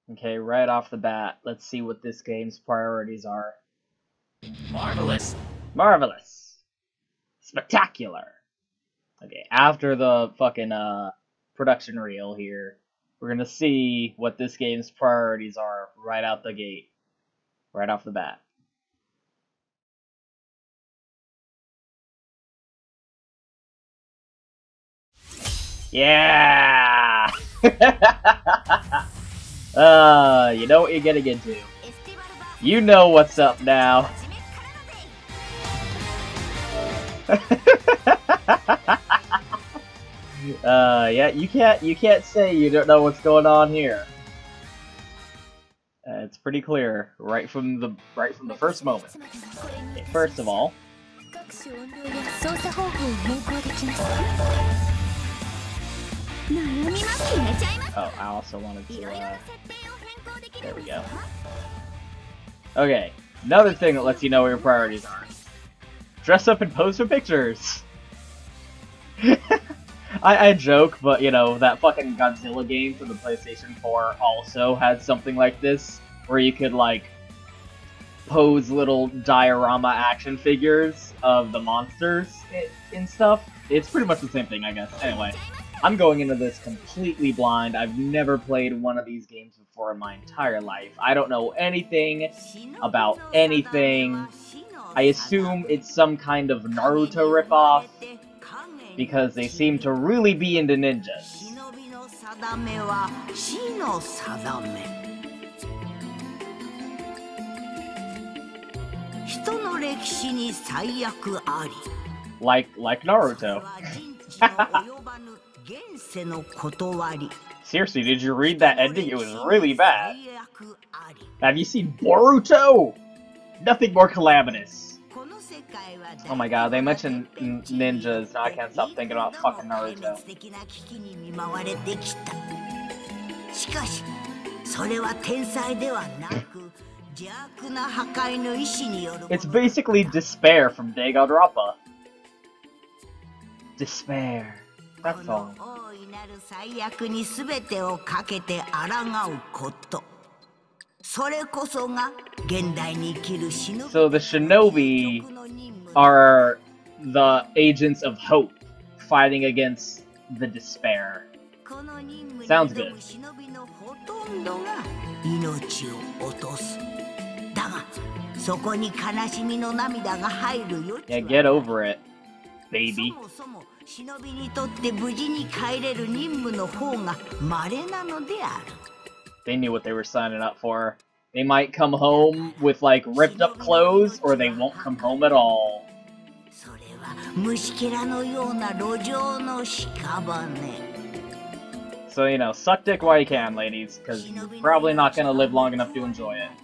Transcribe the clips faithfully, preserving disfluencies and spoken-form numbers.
Okay, right off the bat, let's see what this game's priorities are. Marvelous! Marvelous! Spectacular! Okay, after the fucking, uh, production reel here, we're gonna see what this game's priorities are right out the gate. Right off the bat. Yeah! uh, you know what you're getting into. You know what's up now. uh, yeah, you can't you can't say you don't know what's going on here. Uh, it's pretty clear right from the right from the first moment. Okay, first of all. Oh, I also wanted to, uh... there we go. Okay, another thing that lets you know what your priorities are. Dress up and pose for pictures! I, I joke, but, you know, that fucking Godzilla game for the PlayStation four also had something like this, where you could, like, pose little diorama action figures of the monsters and stuff. It's pretty much the same thing, I guess. Anyway. I'm going into this completely blind. I've never played one of these games before in my entire life. I don't know anything about anything. I assume it's some kind of Naruto ripoff, because they seem to really be into ninjas. Like, like Naruto. Seriously, did you read that ending? It was really bad. Have you seen Boruto? Nothing more calamitous. Oh my god, they mentioned ninjas, now I can't stop thinking about fucking Naruto. It's basically despair from Danganronpa. Despair. That's all. So the shinobi are the agents of hope fighting against the despair. Sounds good. Yeah, get over it, baby. They knew what they were signing up for. They might come home with, like, ripped up clothes, or they won't come home at all. So, you know, suck dick while you can, ladies, because you're probably not gonna live long enough to enjoy it.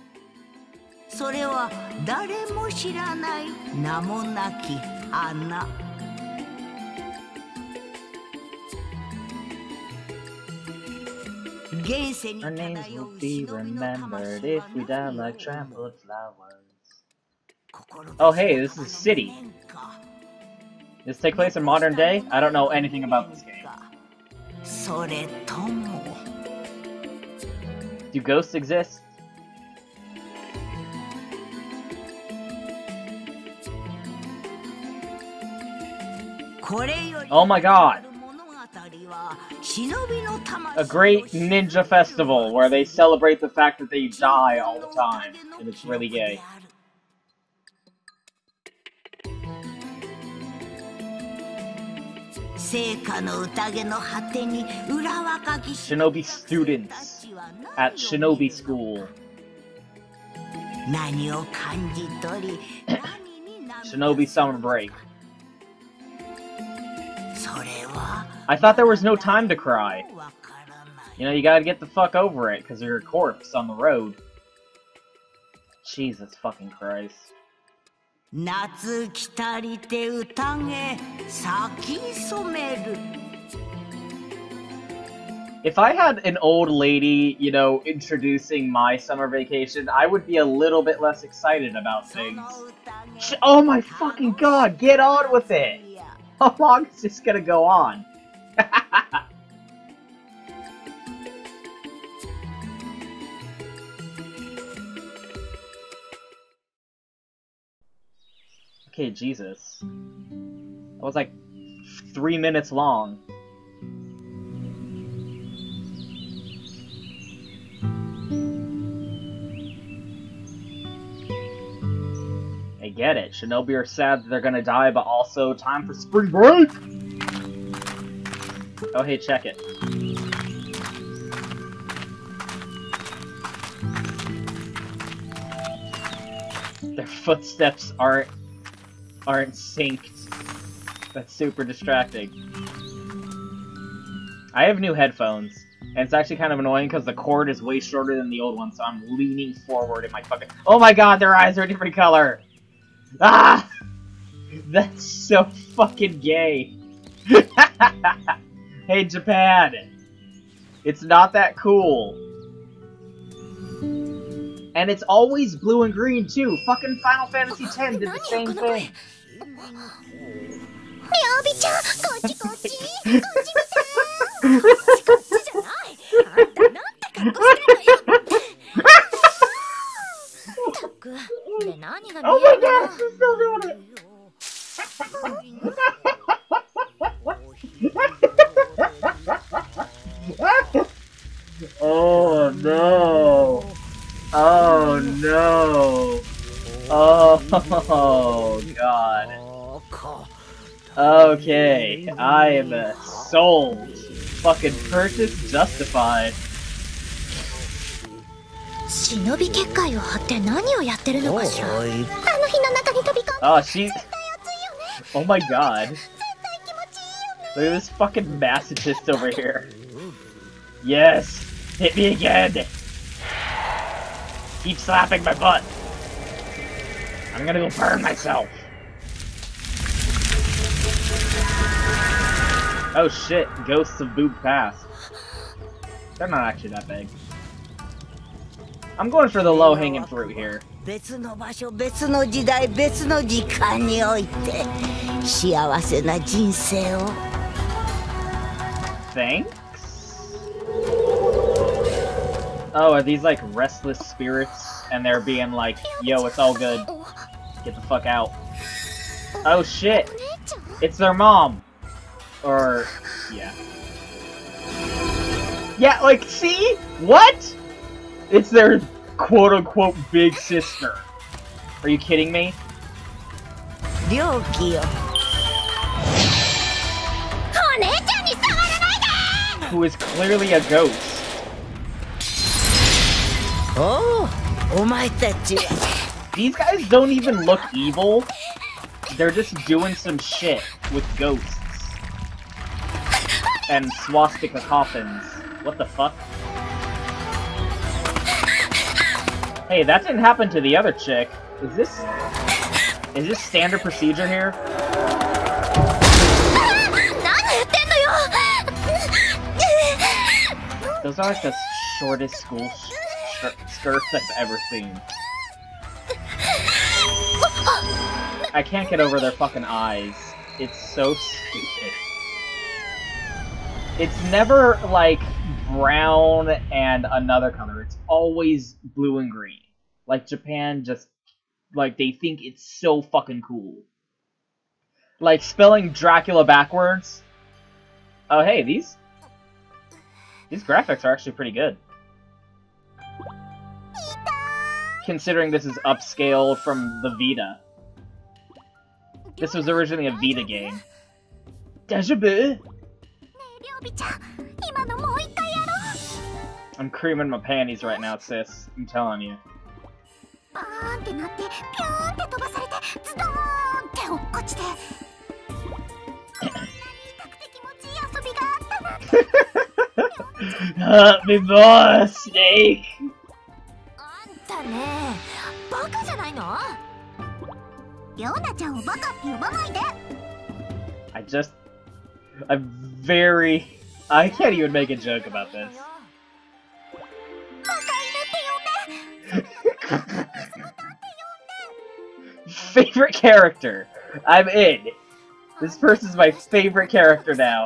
Our names will be remembered if we die like trampled flowers. Oh hey, this is a city. Does this take place in modern day? I don't know anything about this game. Do ghosts exist? Oh my god! A great ninja festival where they celebrate the fact that they die all the time, and it's really gay. Shinobi students at Shinobi school. Shinobi summer break. I thought there was no time to cry. You know, you gotta get the fuck over it, because you're a corpse on the road. Jesus fucking Christ. If I had an old lady, you know, introducing my summer vacation, I would be a little bit less excited about things. Oh my fucking god, get on with it! How long is this gonna go on? Okay, Jesus. That was like three minutes long. I get it. Shinobi are sad that they're gonna die, but also time for spring break! Oh, hey, check it. Their footsteps aren't aren't synced. That's super distracting. I have new headphones, and it's actually kind of annoying because the cord is way shorter than the old one, so I'm leaning forward in my fucking- Oh my god, their eyes are a different color! Ah! That's so fucking gay. Hey, Japan! It's not that cool. And it's always blue and green, too. Fucking Final Fantasy X did the same thing. Oh my god, she's still doing it! Oh no! Oh no! Oh god. Okay, I am sold. Fucking purchase justified. 忍び結界を張って何をやってるのかしら。あの日の中に飛び込んで。 Oh, she. Oh my god. Look at this fucking masochist over here. Yes! Hit me again! Keep slapping my butt! I'm gonna go burn myself! Oh shit, Ghosts of Boob Pass. They're not actually that big. I'm going for the low-hanging fruit here. 別の場所、別の時代、別の時間において幸せな人生を。 Thanks? Oh, are these like restless spirits? And they're being like, yo, it's all good. Get the fuck out. Oh shit! It's their mom! Or, yeah. Yeah, like, see? What? It's their quote-unquote big sister. Are you kidding me? Who is clearly a ghost. Oh, these guys don't even look evil. They're just doing some shit with ghosts. And swastika coffins. What the fuck? Hey, that didn't happen to the other chick. Is this... Is this standard procedure here? Those are like the shortest school sh sh skirts I've ever seen. I can't get over their fucking eyes. It's so stupid. It's never, like, brown and another color. It's always blue and green. Like, Japan just, like, they think it's so fucking cool. Like, spelling Dracula backwards. Oh, hey, these... These graphics are actually pretty good. Considering this is upscaled from the Vita. This was originally a Vita game. Deja vu! I'm creaming my panties right now, sis. I'm telling you. Help me more, Snake! I just... I'm very... I can't even make a joke about this. Favorite character! I'm in! This person's my favorite character now.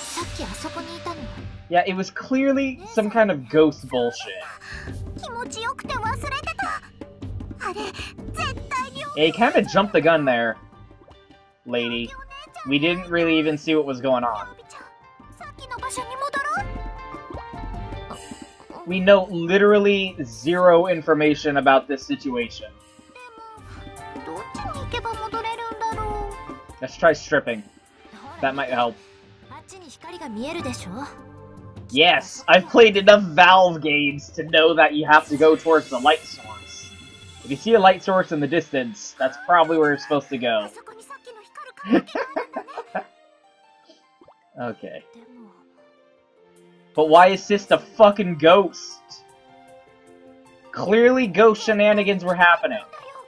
Yeah, it was clearly some kind of ghost bullshit. Yeah, you kind of jumped the gun there, lady. We didn't really even see what was going on. We know literally zero information about this situation. Let's try stripping. That might help. Yes, I've played enough Valve games to know that you have to go towards the light source. If you see a light source in the distance, that's probably where you're supposed to go. Okay. But why is this a fucking ghost? Clearly ghost shenanigans were happening.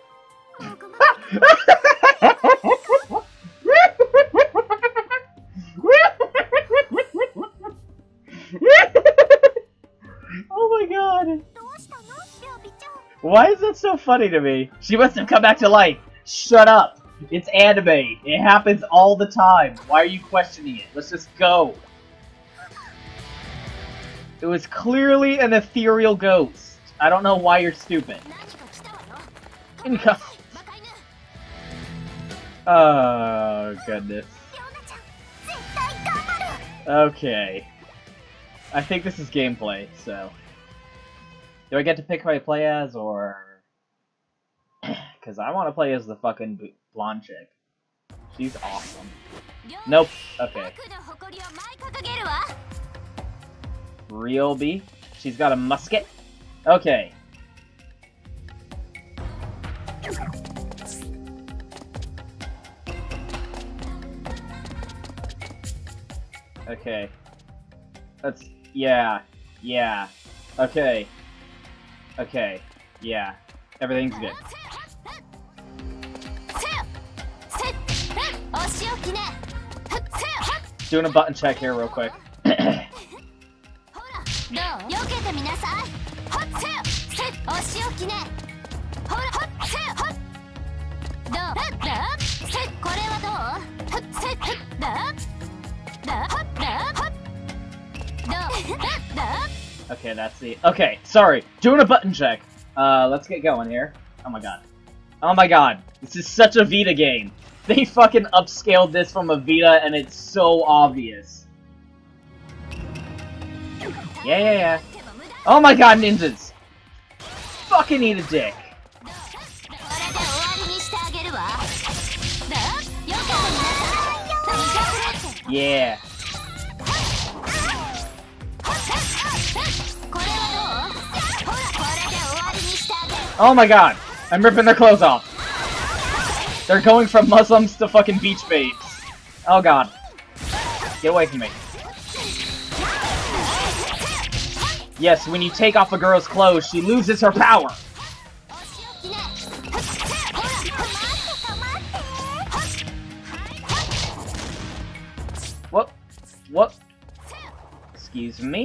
Oh my god. Why is that so funny to me? She must have come back to life. Shut up. It's anime. It happens all the time. Why are you questioning it? Let's just go. It was clearly an ethereal ghost. I don't know why you're stupid. Income. Oh, goodness. Okay. I think this is gameplay, so... Do I get to pick who I play as, or... Because I want to play as the fucking blonde chick. She's awesome. Nope. Okay. Ryobi. She's got a musket. Okay. Okay. Let's... Yeah. Yeah. Okay. Okay. Yeah. Everything's good. Doing a button check here real quick. Okay, that's the... Okay, sorry. Doing a button check. Uh, let's get going here. Oh my god. Oh my god. This is such a Vita game. They fucking upscaled this from a Vita and it's so obvious. Yeah, yeah, yeah. Oh my god, ninjas! Fucking eat a dick. Yeah. Oh my god! I'm ripping their clothes off! They're going from Muslims to fucking beach babes. Oh god. Get away from me. Yes, when you take off a girl's clothes, she loses her power! What? What? Excuse me?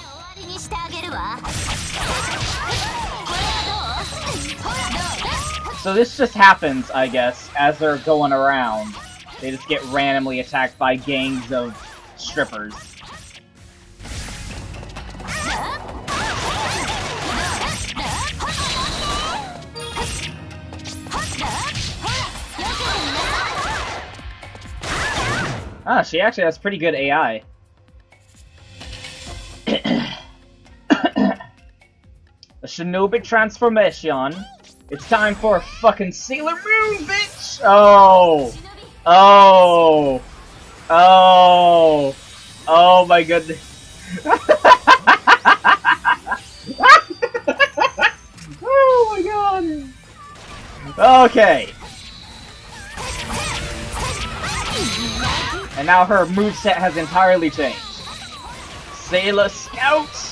So this just happens, I guess, as they're going around. They just get randomly attacked by gangs of strippers. Ah, she actually has pretty good A I. A Shinobi transformation. It's time for a fucking Sailor Moon, bitch! Oh! Oh! Oh! Oh my goodness. Oh my god! Okay. And now her moveset has entirely changed. Sailor Scouts!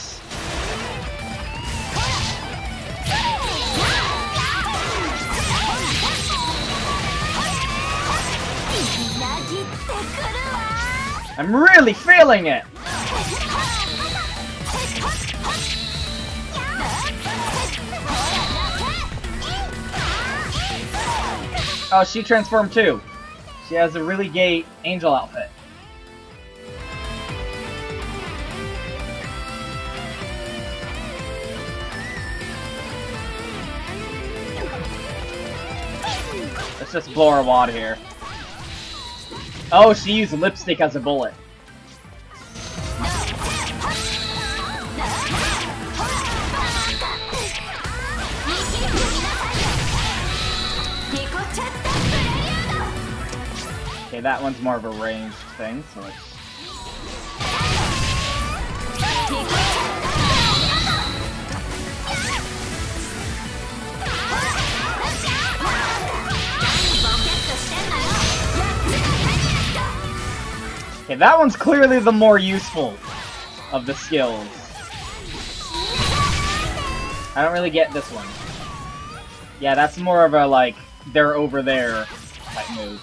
I'm really feeling it! Oh, she transformed too. She has a really gay angel outfit. Let's just blow our wad here. Oh, she used lipstick as a bullet. Okay, that one's more of a ranged thing, so let's... Okay, that one's clearly the more useful of the skills. I don't really get this one. Yeah, that's more of a, like, they're over there type move.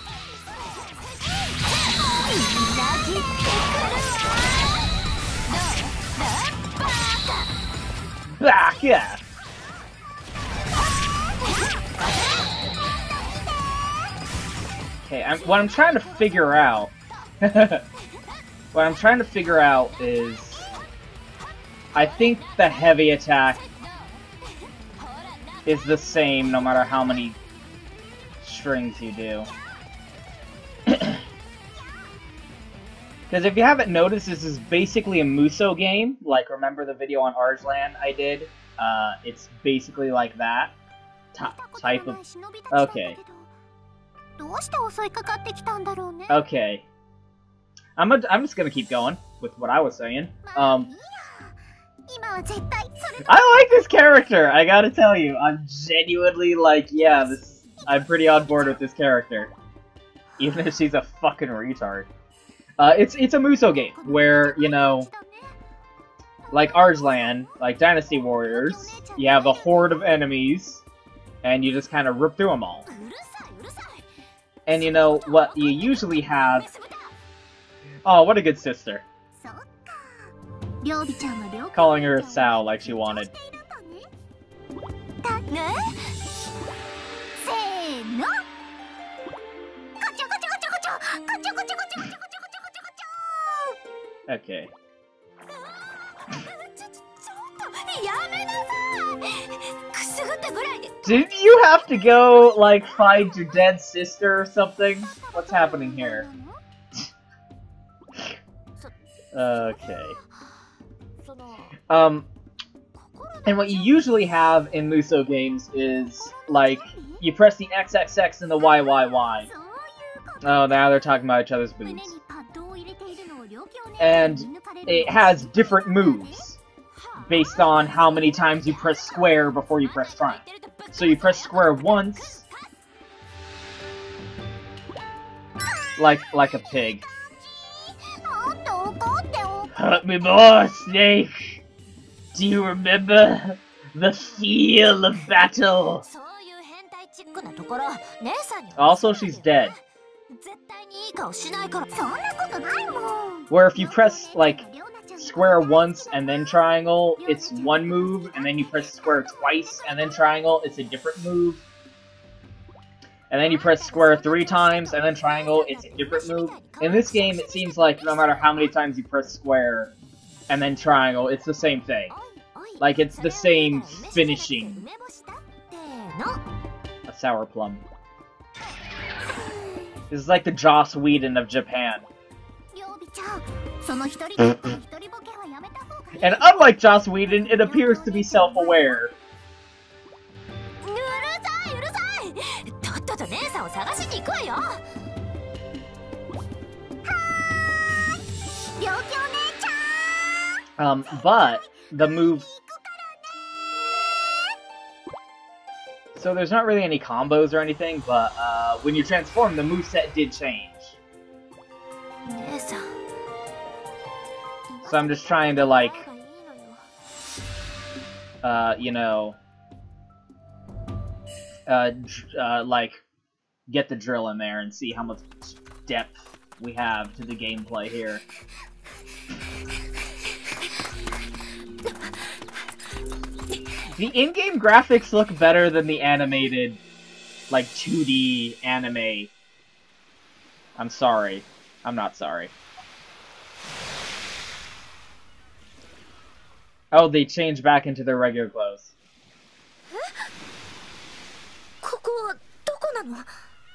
Back, yeah. Okay, I'm, what I'm trying to figure out... what I'm trying to figure out is... I think the heavy attack is the same no matter how many strings you do. Because if you haven't noticed, this is basically a Musou game. Like, remember the video on Arslan I did? Uh, it's basically like that. T type of... Okay. Okay. I'm, a, I'm just gonna keep going with what I was saying. Um... I like this character, I gotta tell you. I'm genuinely like, yeah, this. I'm pretty on board with this character. Even if she's a fucking retard. Uh, it's it's a Musou game, where, you know, like Arslan, like Dynasty Warriors, you have a horde of enemies, and you just kind of rip through them all. And you know, what you usually have... Oh, what a good sister. Calling her Sao like she wanted. Okay. Did you have to go, like, find your dead sister or something? What's happening here? Okay. Um, and what you usually have in Musou games is, like, you press the X X X and the Y Y Y. Oh, now they're talking about each other's boobs. And it has different moves based on how many times you press square before you press triangle. So you press square once, like like a pig. Hurt me more, Snake! Do you remember the feel of battle? Also, she's dead. Where if you press, like, square once and then triangle, it's one move, and then you press square twice and then triangle, it's a different move. And then you press square three times and then triangle, it's a different move. In this game, it seems like no matter how many times you press square and then triangle, it's the same thing. Like, it's the same finishing. A sour plum. This is like the Joss Whedon of Japan. And unlike Joss Whedon, it appears to be self-aware. Um, but the move... So there's not really any combos or anything, but uh, when you transform, the moveset did change. So I'm just trying to, like, uh, you know, uh, uh, like, get the drill in there and see how much depth we have to the gameplay here. The in-game graphics look better than the animated, like, two D anime. I'm sorry. I'm not sorry. Oh, they changed back into their regular clothes.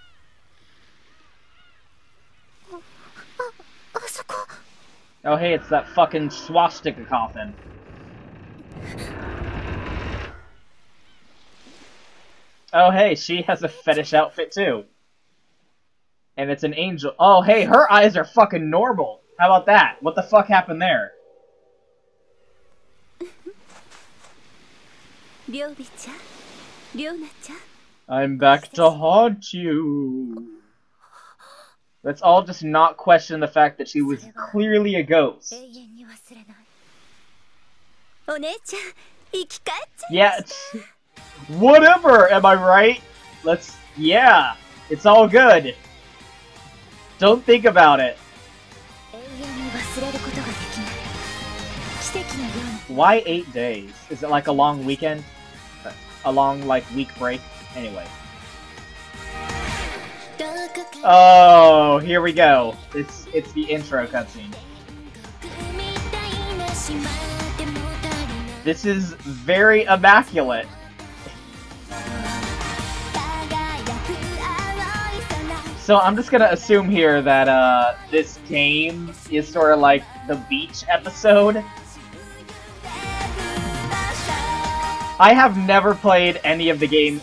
Oh hey, it's that fucking swastika coffin. Oh hey, she has a fetish outfit too. And it's an angel. Oh hey, her eyes are fucking normal. How about that? What the fuck happened there? I'm back to haunt you. Let's all just not question the fact that she was clearly a ghost. Yeah, it's... Whatever, am I right? Let's... Yeah, it's all good. Don't think about it. Why eight days? Is it like a long weekend? A long, like, week break? Anyway. Oh, here we go. It's it's the intro cutscene. This is very immaculate. So I'm just gonna assume here that uh, this game is sort of like the beach episode. I have never played any of the games.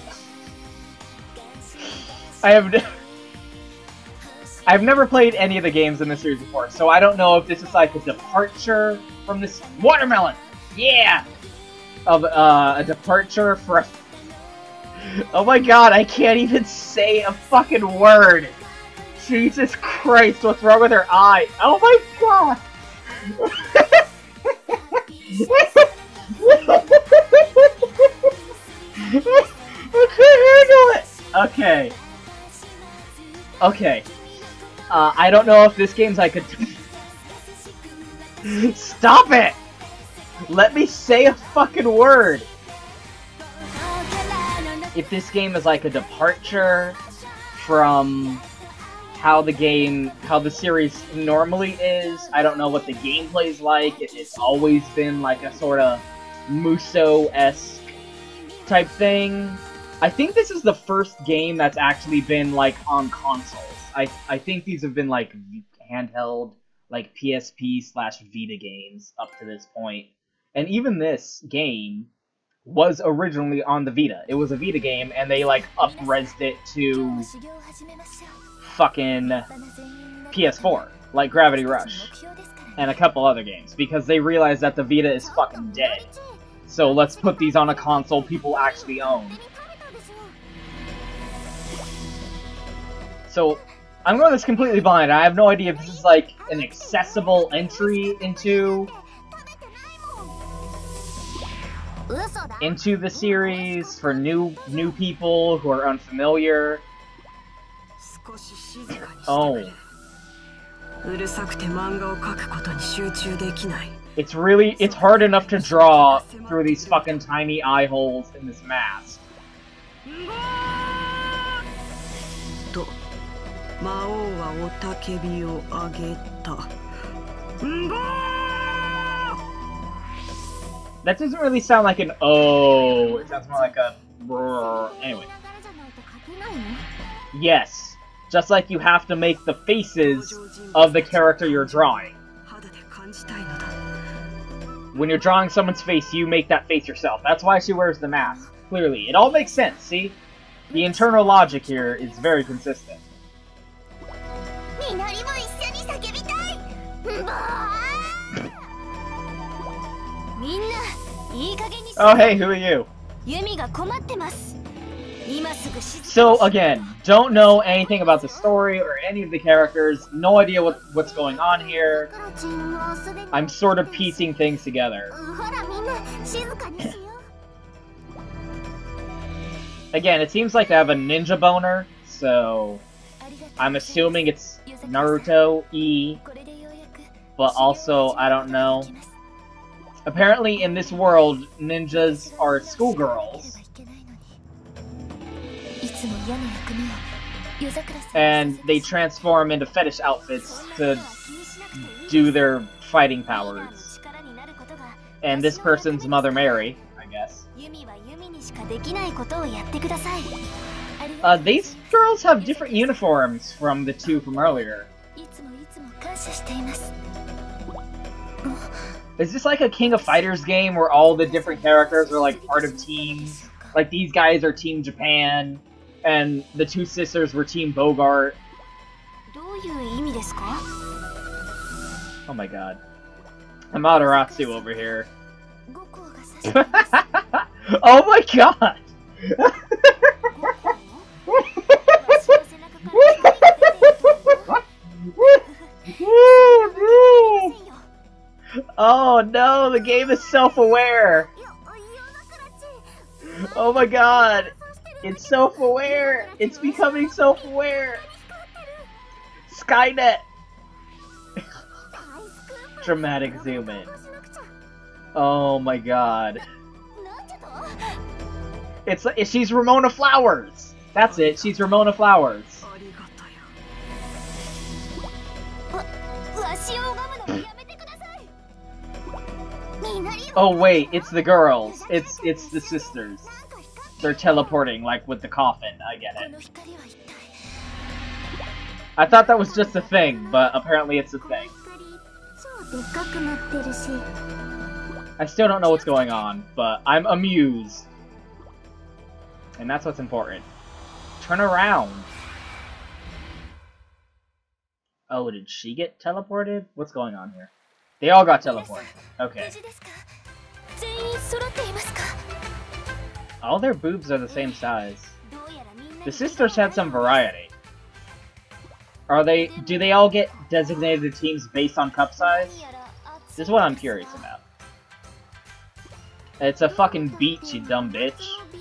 I have. I've never played any of the games in this series before, so I don't know if this is like a departure from this watermelon. Yeah, of uh, a departure from. Oh my god, I can't even say a fucking word. Jesus Christ, what's wrong with her eye? Oh my god. I can't handle it. Okay. Okay. Uh, I don't know if this game's like a... Stop it! Let me say a fucking word! If this game is like a departure from how the game, how the series normally is, I don't know what the gameplay's like. It, it's always been like a sort of Musou-esque type thing. I think this is the first game that's actually been like on consoles. I, I think these have been, like, handheld, like, P S P slash Vita games up to this point. And even this game was originally on the Vita. It was a Vita game, and they, like, up-resed it to fucking P S four, like Gravity Rush, and a couple other games, because they realized that the Vita is fucking dead. So let's put these on a console people actually own. So... I'm going this completely blind. I have no idea if this is like an accessible entry into into the series for new new people who are unfamiliar. Oh. It's really it's hard enough to draw through these fucking tiny eye holes in this mask. That doesn't really sound like an oh, it sounds more like a brrr. Anyway. Yes, just like you have to make the faces of the character you're drawing. When you're drawing someone's face, you make that face yourself. That's why she wears the mask. Clearly. It all makes sense, see? The internal logic here is very consistent. Oh hey, who are you? So again, don't know anything about the story or any of the characters, no idea what, what's going on here. I'm sort of piecing things together. Again, it seems like I have a ninja boner, so I'm assuming it's Naruto-y, but also, I don't know. Apparently, in this world, ninjas are schoolgirls. And they transform into fetish outfits to do their fighting powers. And this person's Mother Mary, I guess. Uh, these girls have different uniforms from the two from earlier. Is this like a King of Fighters game where all the different characters are like part of teams? Like these guys are Team Japan, and the two sisters were Team Bogart. Oh my god. Amaterasu over here. Oh my god! Oh no, the game is self-aware! Oh my god! It's self-aware! It's becoming self-aware! Skynet! Dramatic zoom in. Oh my god. It's like, she's Ramona Flowers! That's it, she's Ramona Flowers. Oh wait, it's the girls. It's it's the sisters. They're teleporting, like with the coffin. I get it. I thought that was just a thing, but apparently it's a thing. I still don't know what's going on, but I'm amused. And that's what's important. Turn around. Oh, did she get teleported? What's going on here? They all got teleported. Okay. All their boobs are the same size. The sisters had some variety. Are they- do they all get designated teams based on cup size? This is what I'm curious about. It's a fucking beach, you dumb bitch.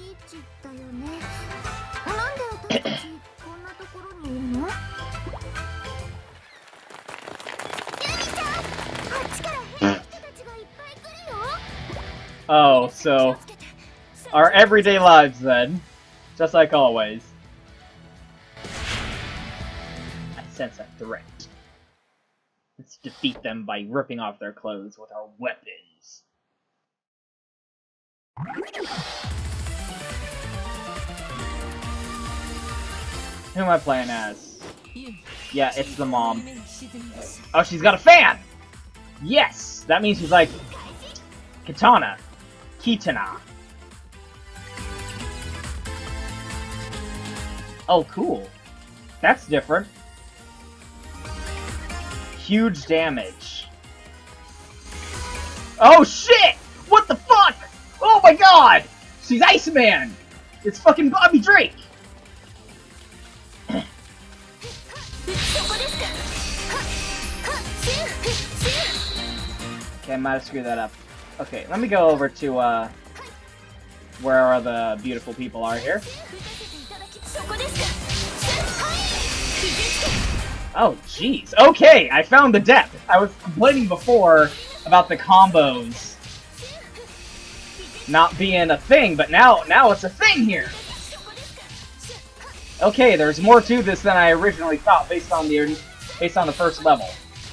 Oh, so our everyday lives then, just like always. I sense a threat. Let's defeat them by ripping off their clothes with our weapons. Who am I playing as? Yeah, it's the mom. Oh, she's got a fan! Yes! That means she's like Kitana. Kitana. Oh, cool. That's different. Huge damage. Oh shit! What the fuck? Oh my god! She's Iceman! It's fucking Bobby Drake! Okay, I might have screwed that up. Okay, let me go over to, uh, where the beautiful people are here. Oh, jeez. Okay, I found the depth. I was complaining before about the combos not being a thing, but now, now it's a thing here. Okay, there's more to this than I originally thought based on the, based on the first level.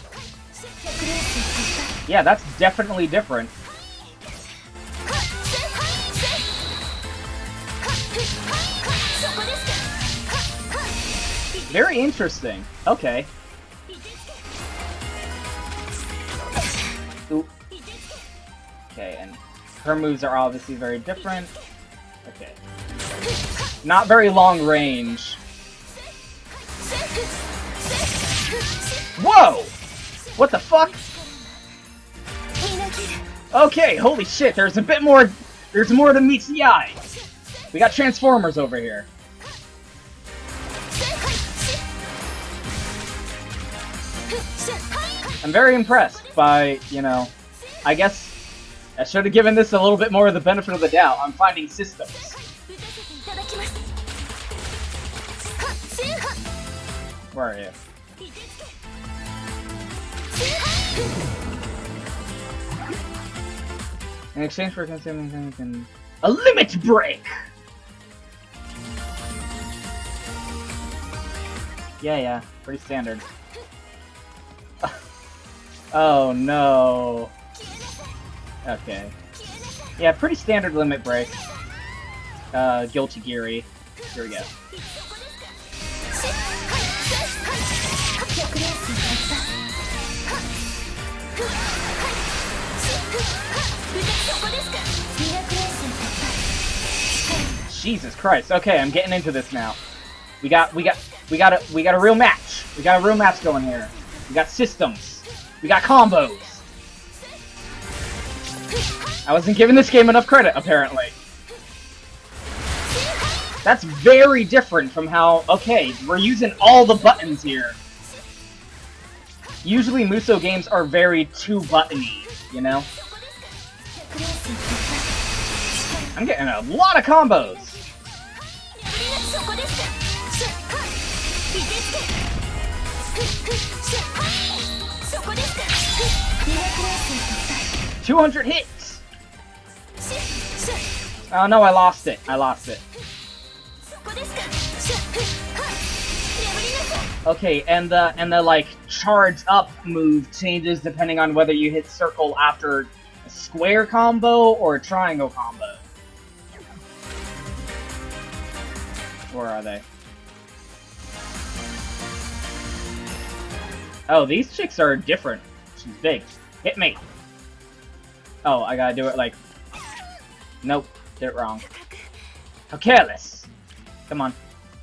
Yeah, that's definitely different. Very interesting. Okay. Ooh. Okay, and her moves are obviously very different. Okay. Not very long range. Whoa! What the fuck? Okay, holy shit, there's a bit more, there's more than meets the eye. We got Transformers over here. I'm very impressed by, you know, I guess I should have given this a little bit more of the benefit of the doubt. I'm finding systems. Where are you? In exchange for consuming things and a limit break! Yeah, yeah, pretty standard. Oh no. Okay. Yeah, pretty standard limit break. Uh, Guilty Geary. Here we go. Jesus Christ. Okay, I'm getting into this now. We got, we got, we got a, we got a real match. We got a real match going here. We got systems. We got combos. I wasn't giving this game enough credit, apparently. That's very different from how, okay, we're using all the buttons here. Usually Musou games are very two-buttony, you know? I'm getting a lot of combos. two hundred hits! Oh no, I lost it. I lost it. Okay, and the and the like charge up move changes depending on whether you hit circle after a square combo or a triangle combo. Where are they? Oh, these chicks are different. She's big. Hit me! Oh, I gotta do it like... Nope, did it wrong. How careless! Come on.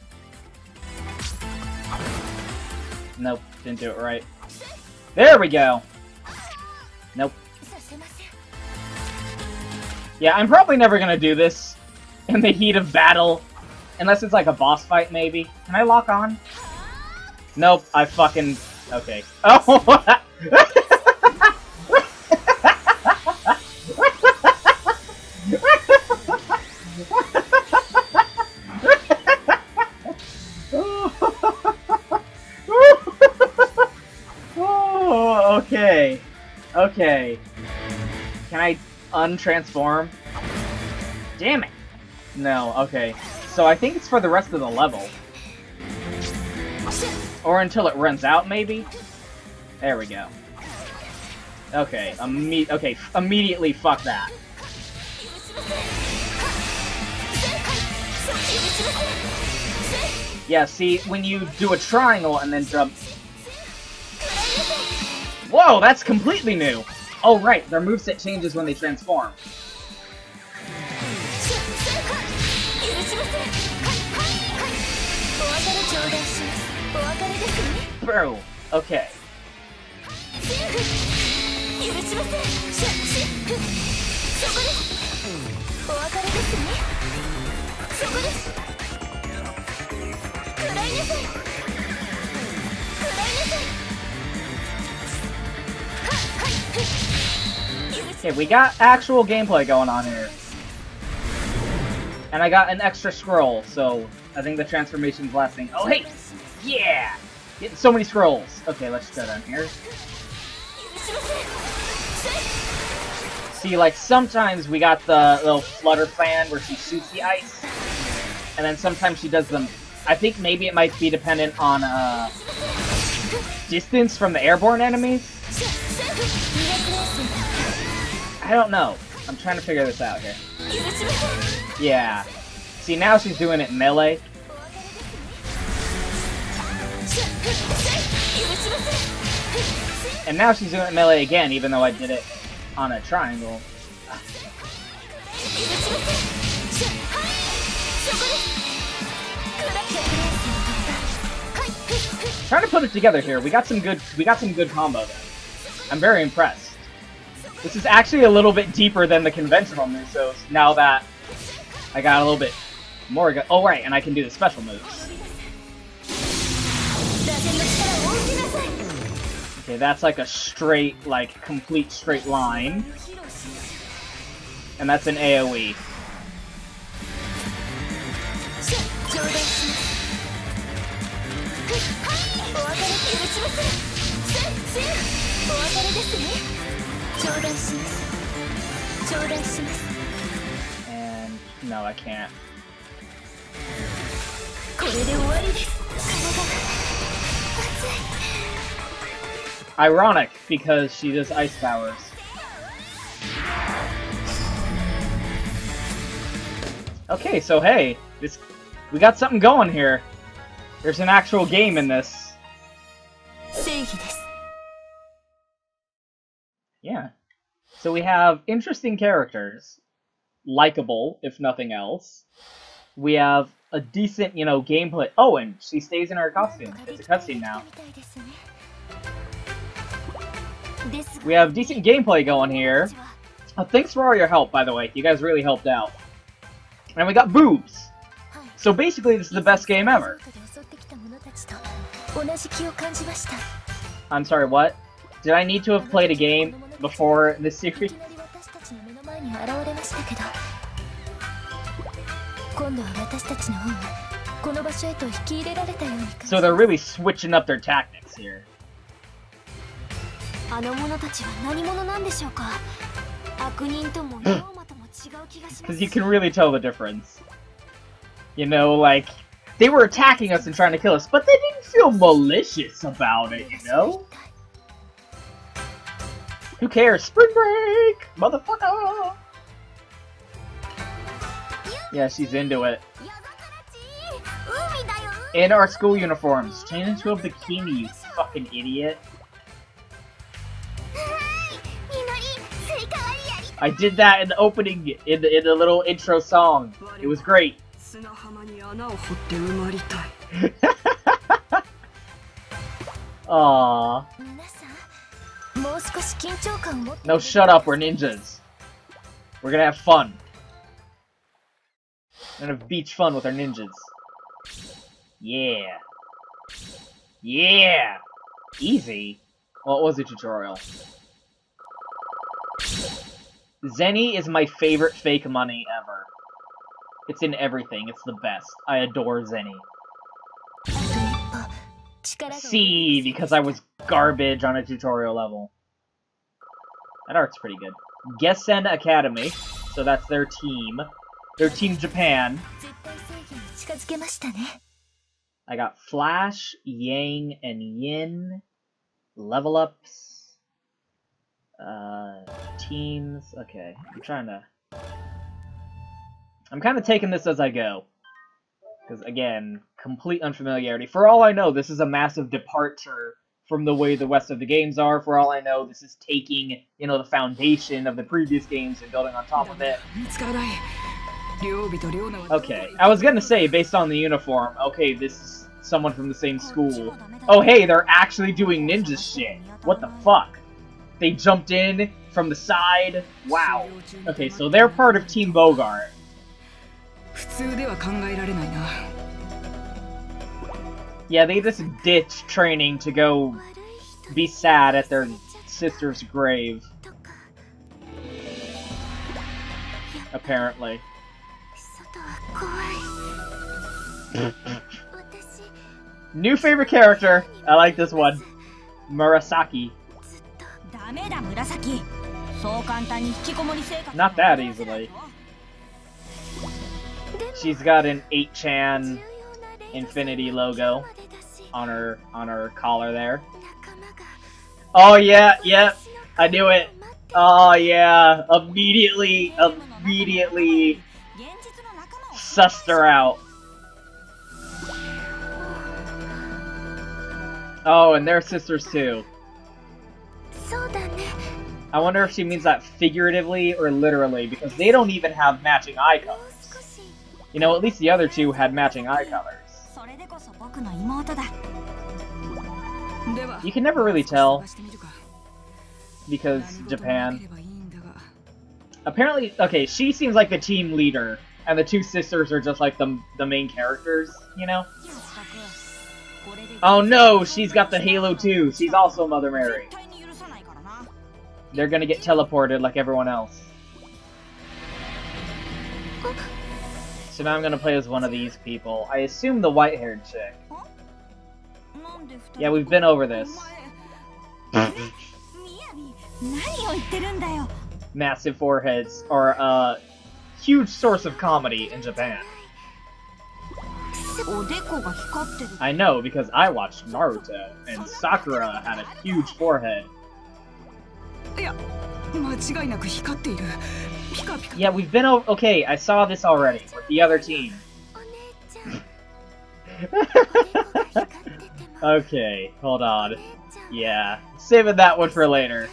Nope, didn't do it right. There we go! Nope. Yeah, I'm probably never gonna do this in the heat of battle. Unless it's like a boss fight, maybe. Can I lock on? Nope, I fucking... Okay. Oh! Oh, okay. Okay. Can I untransform? Damn it. No, okay. So I think it's for the rest of the level. Or until it runs out, maybe? There we go. Okay, imme- okay, immediately fuck that. Yeah, see, when you do a triangle and then jump... Whoa, that's completely new! Oh right, their moveset changes when they transform. Bro, okay. Okay, we got actual gameplay going on here. And I got an extra scroll, so I think the transformation's lasting. Oh, hey! Yeah! Getting so many scrolls. Okay, let's go down here. See, like, sometimes we got the little flutter fan where she shoots the ice. And then sometimes she does them... I think maybe it might be dependent on, uh... distance from the airborne enemies? I don't know. I'm trying to figure this out here. Yeah. See, now she's doing it melee. And now she's doing it melee again, even though I did it on a triangle. Trying to put it together here. We got some good. We got some good combo there. I'm very impressed. This is actually a little bit deeper than the conventional Musos. Now that I got a little bit more. Go oh right, and I can do the special moves. Okay, that's like a straight, like complete straight line, and that's an AoE. And no, I can't. Ironic, because she does ice powers. Okay, so hey, this we got something going here. There's an actual game in this. Yeah. So we have interesting characters, likable if nothing else. We have a decent, you know, gameplay. Oh, and she stays in her costume. It's a cutscene now. We have decent gameplay going here. Oh, thanks for all your help, by the way. You guys really helped out. And we got boobs. So basically, this is the best game ever. I'm sorry, what? Did I need to have played a game before this series? So they're really switching up their tactics here. Because you can really tell the difference. You know, like, they were attacking us and trying to kill us, but they didn't feel malicious about it, you know? Who cares? Spring break! Motherfucker! Yeah, she's into it. In our school uniforms. Change into a bikini, you fucking idiot. I did that in the opening, in the, in the little intro song. It was great. Aww. No, shut up, we're ninjas. We're gonna have fun. We're gonna have beach fun with our ninjas. Yeah. Yeah! Easy. Well, it was a tutorial. Zenny is my favorite fake money ever. It's in everything. It's the best. I adore Zenny. C, because I was garbage on a tutorial level. That art's pretty good. Gessen Academy. So that's their team. Their Team Japan. I got Flash, Yang, and Yin. Level ups. Uh, teams. Okay, I'm trying to... I'm kind of taking this as I go. Because, again, complete unfamiliarity. For all I know, this is a massive departure from the way the rest of the games are. For all I know, this is taking, you know, the foundation of the previous games and building on top of it. Okay, I was gonna say, based on the uniform, okay, this is someone from the same school. Oh, hey, they're actually doing ninja shit. What the fuck? They jumped in from the side. Wow. Okay, so they're part of Team Bogart. Yeah, they just ditched training to go be sad at their sister's grave. Apparently. New favorite character. I like this one. Murasaki. Not that easily. She's got an eight chan Infinity logo on her on her collar there. Oh yeah, yeah, I knew it. Oh yeah, immediately, immediately sussed her out. Oh, and they're sisters too. I wonder if she means that figuratively or literally, because they don't even have matching eye colors. You know, at least the other two had matching eye colors. You can never really tell, because Japan. Apparently, okay, she seems like the team leader, and the two sisters are just like the, the main characters, you know? Oh no, she's got the Halo too. She's also Mother Mary. They're gonna get teleported like everyone else. So now I'm gonna play as one of these people. I assume the white-haired chick. Yeah, we've been over this. Massive foreheads are a huge source of comedy in Japan. I know, because I watched Naruto, and Sakura had a huge forehead. Yeah, we've been over- okay, I saw this already, with the other team. Okay, hold on. Yeah, saving that one for later.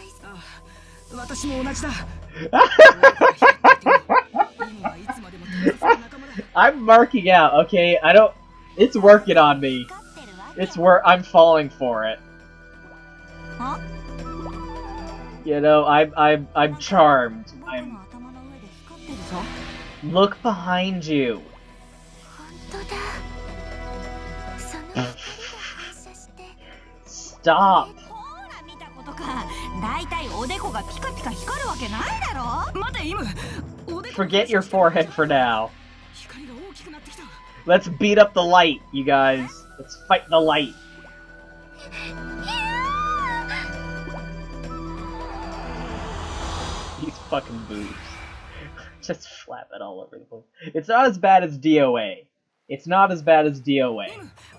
I'm marking out, okay? I don't... It's working on me. It's where I'm falling for it. Huh? You know, I'm I'm I'm charmed. I'm Look behind you. Stop. Forget your forehead for now. Let's beat up the light, you guys. Let's fight the light. These fucking boobs. Just flap it all over the place. It's not as bad as D O A. It's not as bad as D O A.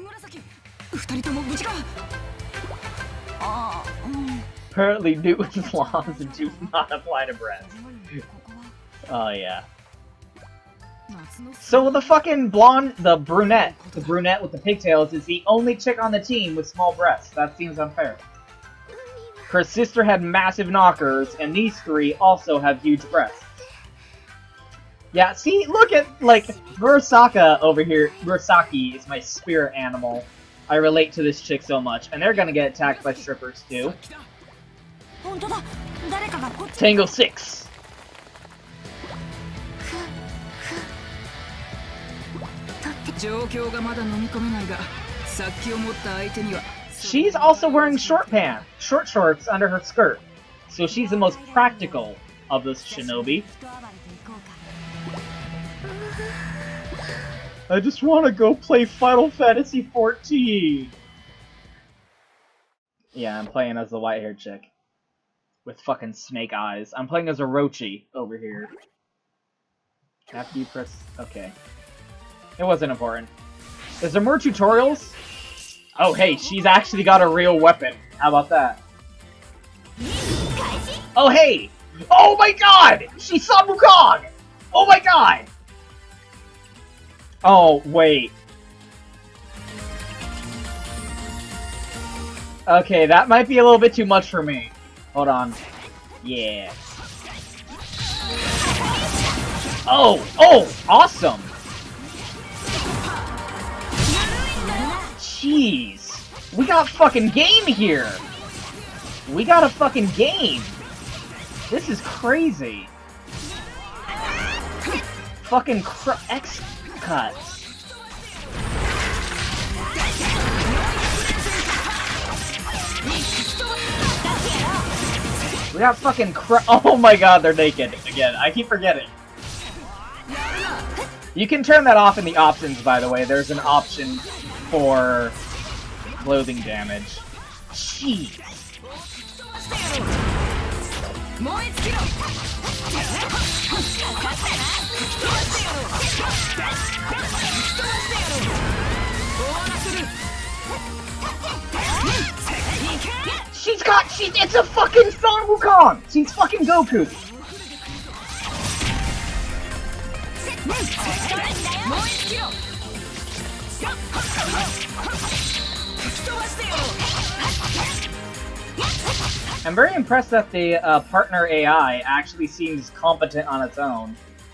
Apparently Newton's laws do not apply to breasts. Oh yeah. So the fucking blonde, the brunette, the brunette with the pigtails is the only chick on the team with small breasts. That seems unfair. Her sister had massive knockers, and these three also have huge breasts. Yeah, see, look at, like, Murasaka over here. Murasaki is my spirit animal. I relate to this chick so much, and they're gonna get attacked by strippers, too. Tango six. She's also wearing short pants, short shorts under her skirt. So she's the most practical of this shinobi. I just want to go play Final Fantasy fourteen. Yeah, I'm playing as the white-haired chick. With fucking snake eyes. I'm playing as Orochi over here. After you press... Okay. It wasn't important. Is there more tutorials? Oh hey, she's actually got a real weapon. How about that? Oh hey! Oh my god! She's Sun Wukong! Oh my god! Oh, wait. Okay, that might be a little bit too much for me. Hold on. Yeah. Oh! Oh! Awesome! Jeez. We got fucking game here! We got a fucking game! This is crazy. Fucking cr- X cut. We got fucking cr- Oh my god, they're naked again. I keep forgetting. You can turn that off in the options, by the way. There's an option for clothing damage. Jeez. She's got- she- it's a fucking Sun Wukong! She's fucking Goku! I'm very impressed that the uh, partner A I actually seems competent on its own.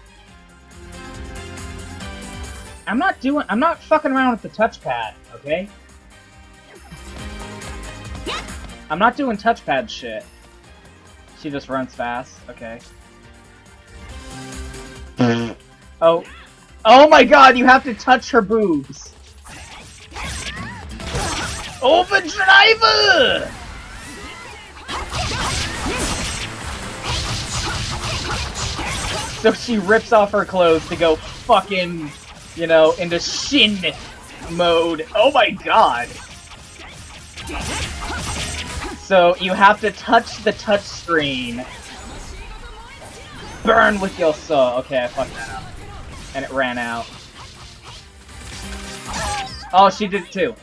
I'm not doing- I'm not fucking around with the touchpad, okay? I'm not doing touchpad shit. She just runs fast, okay. Oh. Oh my god, you have to touch her boobs! Overdriver! So she rips off her clothes to go fucking, you know, into Shin mode. Oh my god! So you have to touch the touch screen. Burn with your soul. Okay, I fucked that up. And it ran out. Oh, she did it too.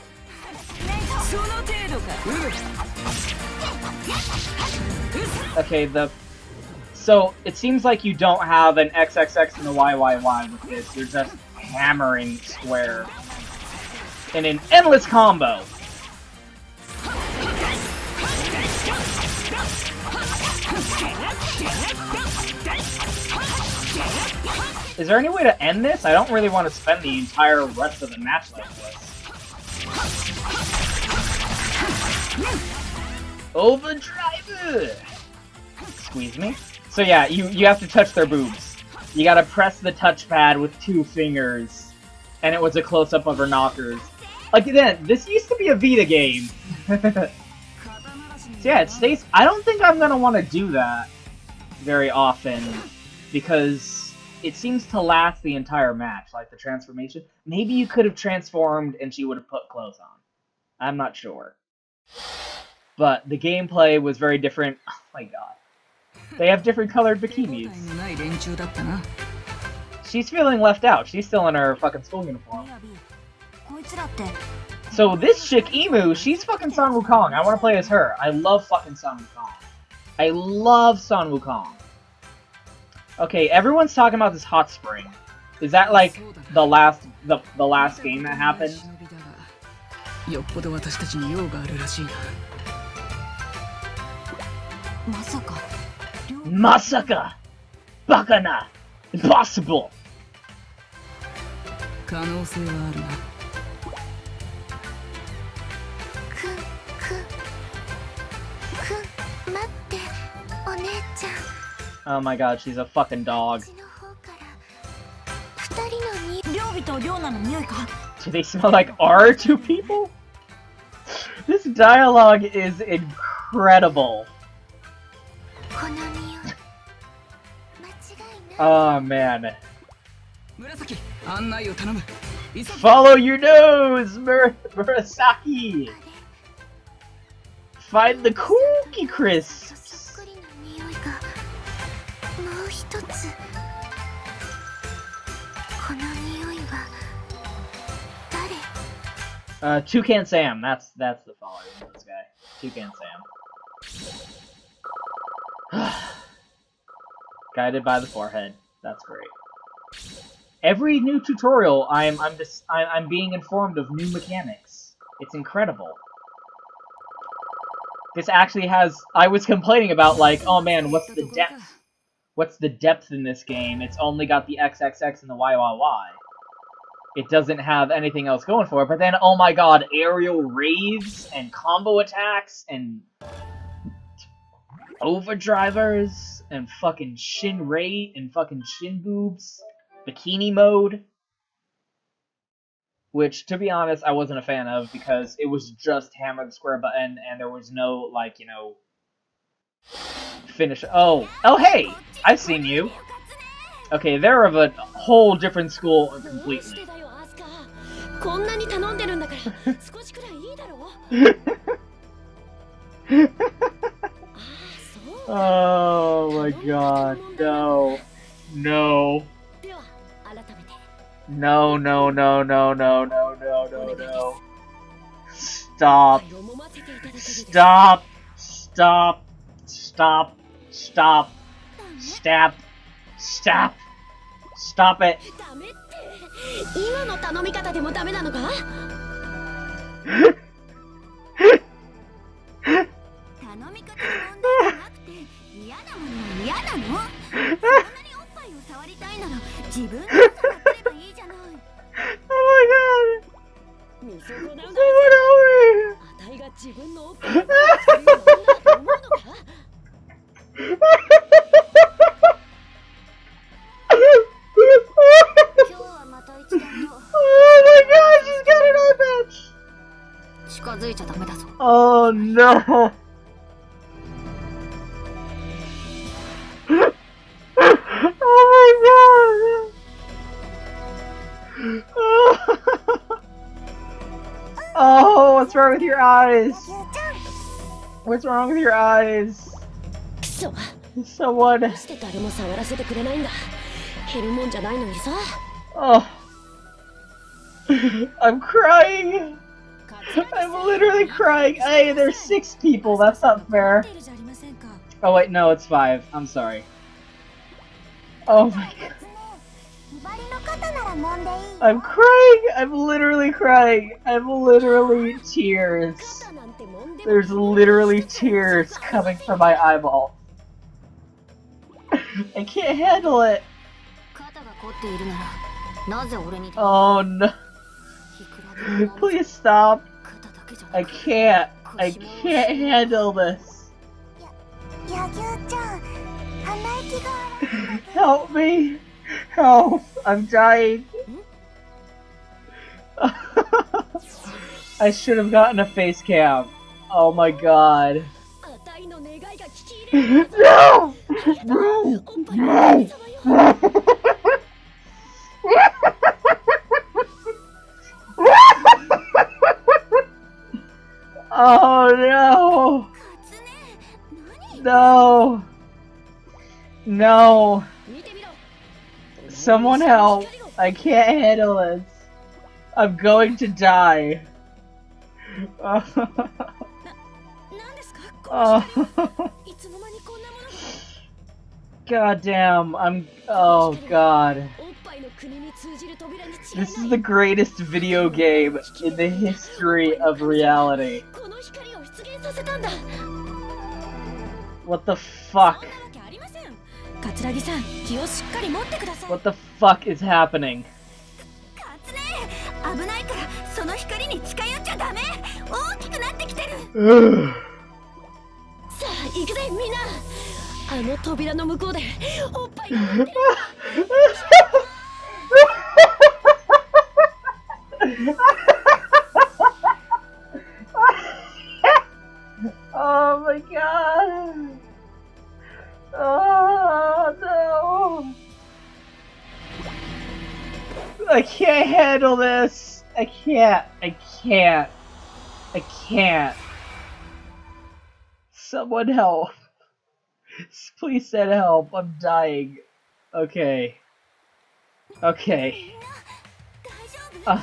Okay, the... So, it seems like you don't have an X X X and a Y Y Y with this. You're just hammering square. In an endless combo. Is there any way to end this? I don't really want to spend the entire rest of the match like this. Overdrive! Squeeze me? So yeah, you, you have to touch their boobs. You gotta press the touchpad with two fingers. And it was a close-up of her knockers. Again, this used to be a Vita game. So yeah, it stays. I don't think I'm gonna want to do that very often because it seems to last the entire match, like the transformation. Maybe you could have transformed and she would have put clothes on. I'm not sure. But the gameplay was very different. Oh my god. They have different colored bikinis. She's feeling left out. She's still in her fucking school uniform. So this chick, Emu, she's fucking Sun Wukong. I want to play as her. I love fucking Sun Wukong. I love Sun Wukong. Okay, everyone's talking about this hot spring. Is that like the last the the last game that happened? Masaka! Bakana! Impossible! Oh my god, she's a fucking dog. Do they smell like our two people? This dialogue is incredible. Oh man. Follow your nose, Mur Murasaki! Find the cookie crisps! Uh, Toucan Sam, that's that's the follower of this guy. Toucan Sam. Guided by the forehead. That's great. Every new tutorial, I'm I'm just I'm, I'm being informed of new mechanics. It's incredible. This actually has. I was complaining about like, oh man, what's the depth? What's the depth in this game? It's only got the X X X and the Y Y Y. It doesn't have anything else going for it. But then, oh my god, aerial raves and combo attacks and overdrivers and fucking shin ray and fucking shin boobs, bikini mode, which to be honest I wasn't a fan of because it was just hammer the square button and there was no like, you know, finish. Oh, oh hey, I've seen you. Okay, they're of a whole different school completely. Oh my god, no. No. No, no, no, no, no, no, no, no, no. Stop. Stop. Stop. Stop. Stop. Stop. Stop. Stop it. Oh no! Oh my god! Oh, what's wrong with your eyes? What's wrong with your eyes? Someone. Oh. I'm crying. I'm literally crying. Hey, there's six people. That's not fair. Oh wait, no, it's five. I'm sorry. Oh my god. I'm crying. I'm literally crying. I'm literally tears. There's literally tears coming from my eyeball. I can't handle it. Oh no. Please stop. I can't. I can't handle this. Help me. Help. I'm dying. I should have gotten a face cam. Oh my god. No! No! No! Oh no! No! No! Someone help! I can't handle this. I'm going to die. Oh. God damn, I'm. Oh god. This is the greatest video game in the history of reality. What the fuck? What the fuck is happening? Oh my god! Oh no! I can't handle this! I can't! I can't! I can't! Someone help! Please send help, I'm dying. Okay. Okay. Uh.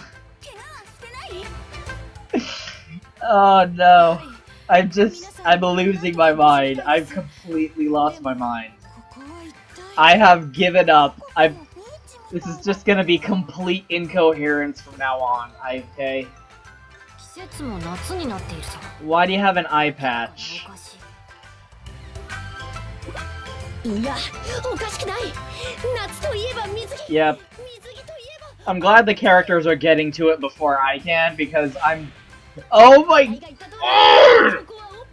Oh no. I'm just, I'm losing my mind. I've completely lost my mind. I have given up. I've, this is just gonna be complete incoherence from now on. I, okay? Why do you have an eye patch? Yep. I'm glad the characters are getting to it before I can, because I'm... Oh my... Oh!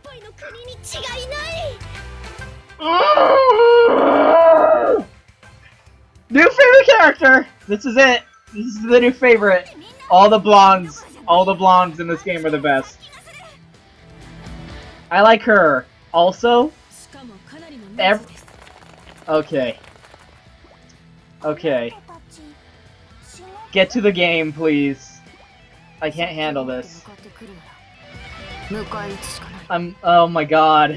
Oh! New favorite character! This is it! This is the new favorite! All the blondes, all the blondes in this game are the best. I like her. Also, every... Okay. Okay. Get to the game, please. I can't handle this. I'm... Oh my god.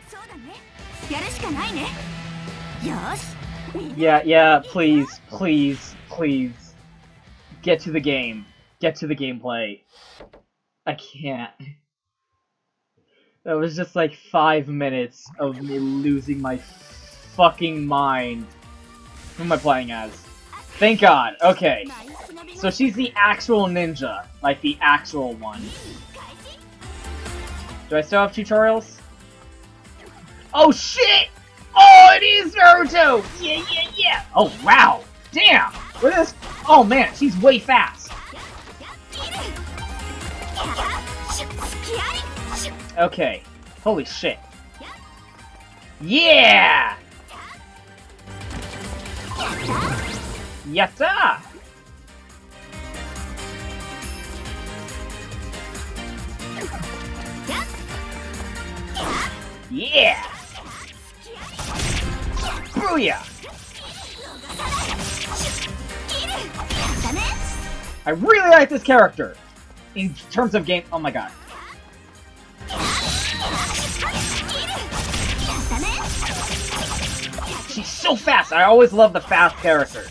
Yeah, yeah, please, please, please. Get to the game. Get to the gameplay. I can't. That was just like five minutes of me losing my fucking mind. Who am I playing as? Thank god, okay. So she's the actual ninja. Like the actual one. Do I still have tutorials? Oh shit! Oh, it is Naruto! Yeah, yeah, yeah! Oh wow! Damn! Look at this! Oh man, she's way fast! Okay. Holy shit. Yeah! Yatta! Yeah! Booyah! I really like this character! In terms of game- oh my god. She's so fast! I always love the fast characters.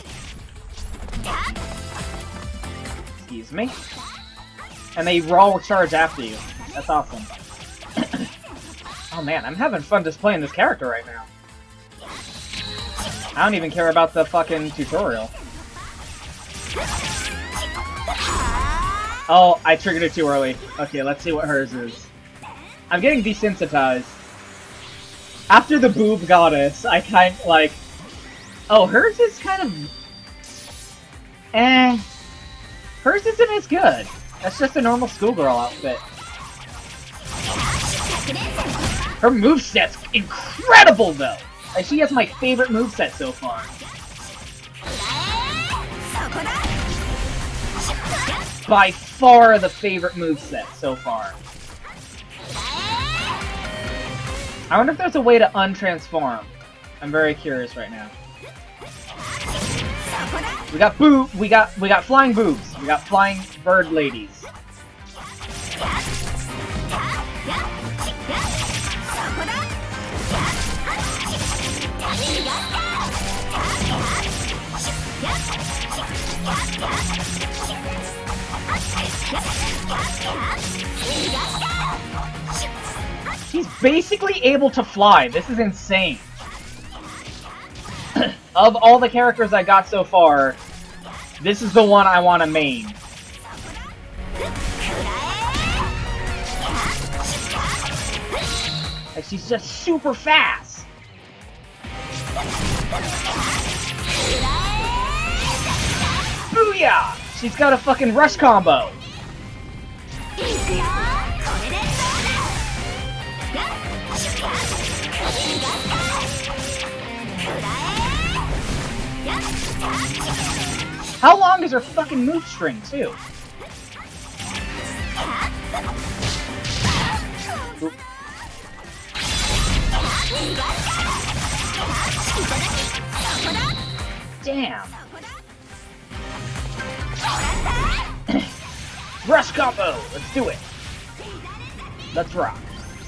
Excuse me? And they all charge after you. That's awesome. Oh man, I'm having fun just playing this character right now. I don't even care about the fucking tutorial. Oh, I triggered it too early. Okay, let's see what hers is. I'm getting desensitized. After the boob goddess, I kind of like... Oh, hers is kind of Eh. Hers isn't as good. That's just a normal schoolgirl outfit. Her moveset's incredible, though! Like, she has my favorite moveset so far. By far the favorite moveset so far. I wonder if there's a way to untransform. I'm very curious right now. We got boob. We got we got flying boobs. We got flying bird ladies. She's basically able to fly. This is insane. Of all the characters I got so far, this is the one I want to main. Like, she's just super fast. Booyah! She's got a fucking rush combo. How long is her fucking move string, too? Oop. Damn. Rush combo! Let's do it! Let's rock.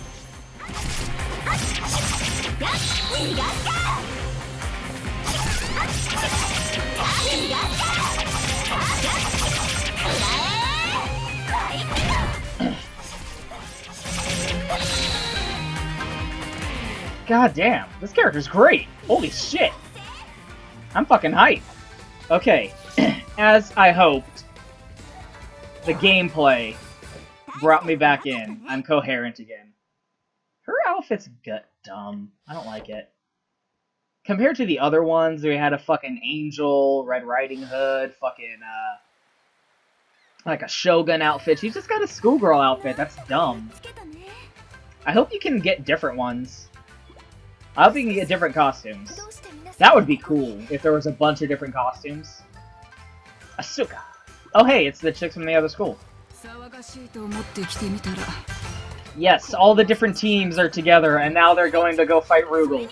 God damn, this character's great! Holy shit! I'm fucking hyped! Okay, as I hoped, the gameplay brought me back in. I'm coherent again. Her outfit's gut dumb. I don't like it. Compared to the other ones, we had a fucking Angel, Red Riding Hood, fucking, uh... like a Shogun outfit. She's just got a schoolgirl outfit. That's dumb. I hope you can get different ones. I hope you can get different costumes. That would be cool, if there was a bunch of different costumes. Asuka. Oh hey, it's the chicks from the other school. Yes, all the different teams are together, and now they're going to go fight Rugal.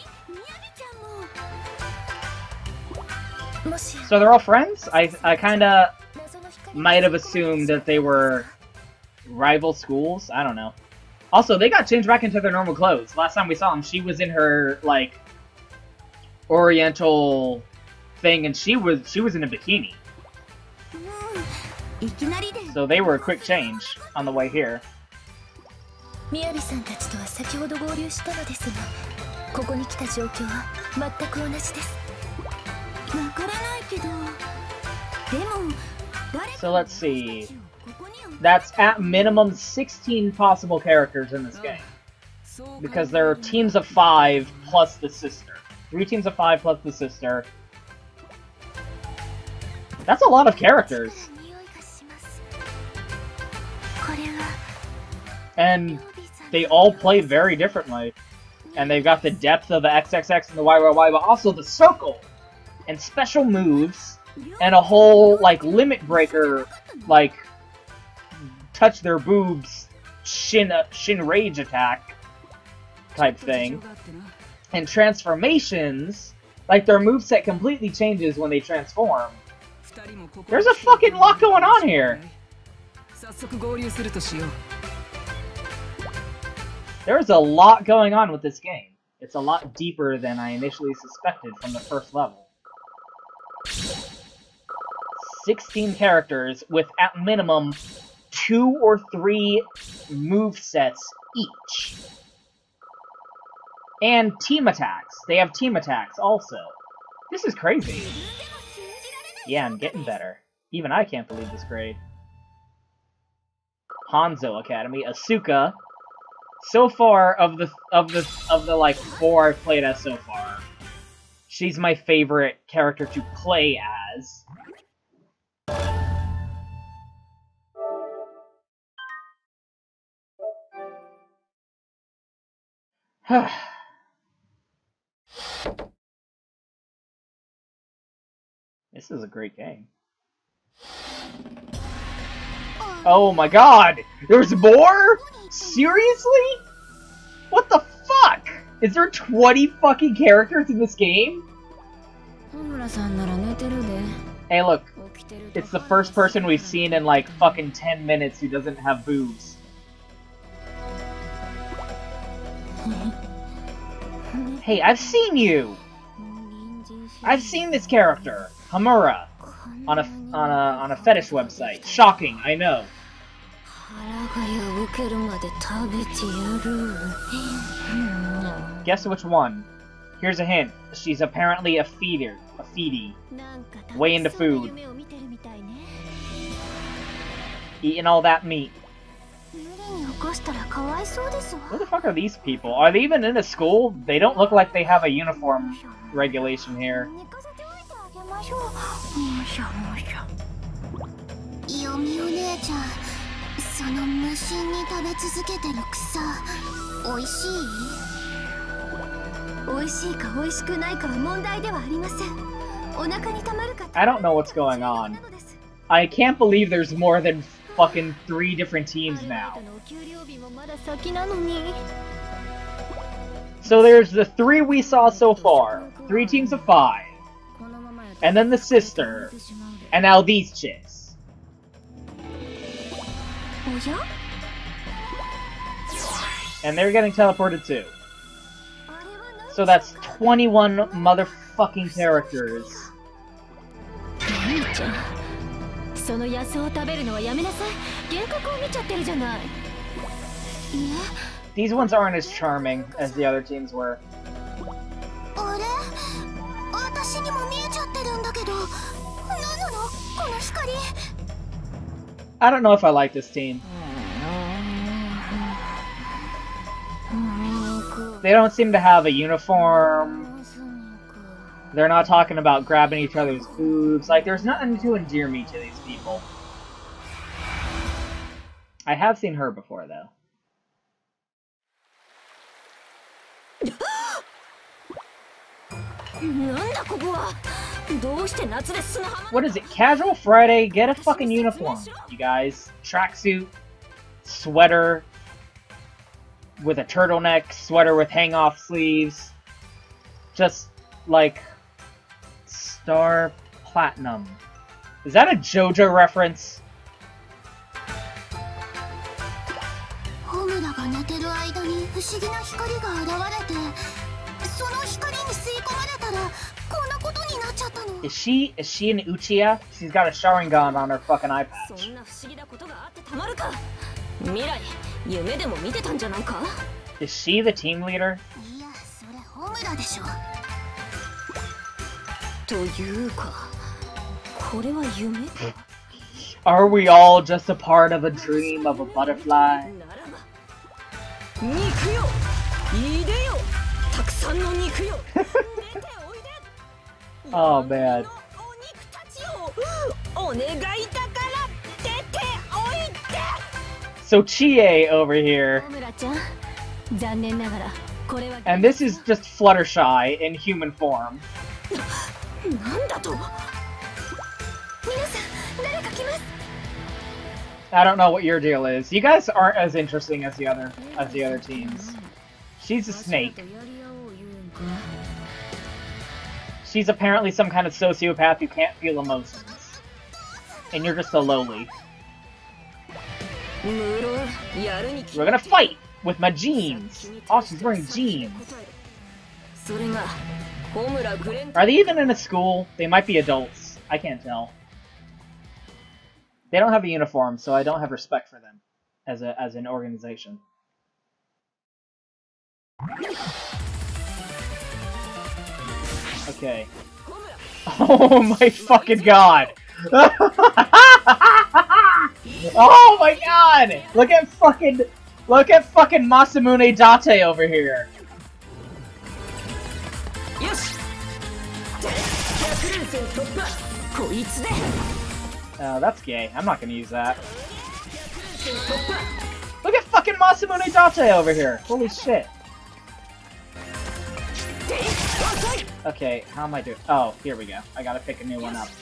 So they're all friends? I, I kinda might have assumed that they were rival schools? I don't know. Also, they got changed back into their normal clothes. Last time we saw them, she was in her, like, oriental thing, and she was she was in a bikini. So they were a quick change on the way here. So let's see. That's at minimum sixteen possible characters in this game. Because there are teams of five plus the sister. Three teams of five plus the sister. That's a lot of characters. And they all play very differently. And they've got the depth of the X X X and the Y Y Y, but also the circle! And special moves, and a whole, like, limit breaker, like, touch their boobs, shin, uh, shin rage attack type thing. And transformations, like, their moveset completely changes when they transform. There's a fucking lot going on here! There's a lot going on with this game. It's a lot deeper than I initially suspected from the first level. sixteen characters with, at minimum, two or three movesets each. And team attacks. They have team attacks also. This is crazy. Yeah, I'm getting better. Even I can't believe this grade. Hanzo Academy, Asuka. So far, of the of the of the like four I've played as so far, she's my favorite character to play as. This is a great game. Oh my god! There's more?! Seriously?! What the fuck?! Is there twenty fucking characters in this game?! Hey look, it's the first person we've seen in like fucking ten minutes who doesn't have boobs. Hey, I've seen you! I've seen this character, Hamura, on a on a on a fetish website. Shocking, I know. Guess which one? Here's a hint. She's apparently a feeder, a feedie, way into food, eating all that meat. Who the fuck are these people? Are they even in a school? They don't look like they have a uniform regulation here. I don't know what's going on. I can't believe there's more than fucking three different teams now. So there's the three we saw so far. Three teams of five. And then the sister. And now these chicks. And they're getting teleported too. So that's twenty-one motherfucking characters. These ones aren't as charming as the other teams were. I don't know if I like this team. They don't seem to have a uniform. They're not talking about grabbing each other's boobs. Like, there's nothing to endear me to these people. I have seen her before, though. What is it? Casual Friday? Get a fucking uniform, you guys. Tracksuit, sweater with a turtleneck, sweater with hang-off sleeves. Just like Star Platinum. Is that a JoJo reference? Is she is she an Uchiha? She's got a Sharingan on her fucking eye patch. Is she the team leader? Are we all just a part of a dream of a butterfly? Oh man. So Chie over here. And this is just Fluttershy in human form. I don't know what your deal is. You guys aren't as interesting as the other as the other teams. She's a snake. She's apparently some kind of sociopath who can't feel emotions. And you're just a lowly. We're gonna fight with my jeans. Oh, she's wearing jeans. Are they even in a school? They might be adults. I can't tell. They don't have a uniform, so I don't have respect for them as a as an organization. Okay. Oh my fucking god! Oh my god! Look at fucking look at fucking Masamune Date over here. Oh, that's gay. I'm not gonna use that. Look at fucking Masamune Date over here. Holy shit. Okay, how am I doing? Oh, here we go. I gotta pick a new one up.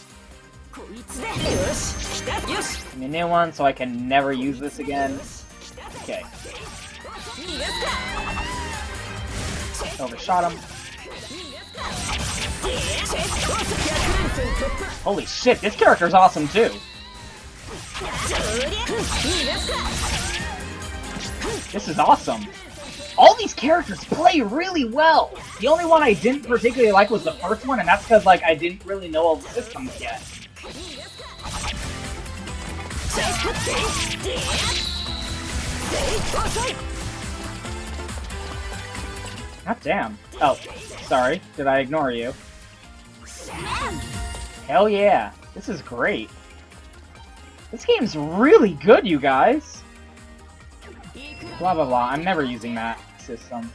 Give me a new one so I can never use this again. Okay. Overshot him. Holy shit, this character's awesome too. This is awesome. All these characters play really well. The only one I didn't particularly like was the first one, and that's because like I didn't really know all the systems yet. God damn. Oh, sorry. Did I ignore you? Hell yeah. This is great. This game's really good, you guys. Blah blah blah. I'm never using that system.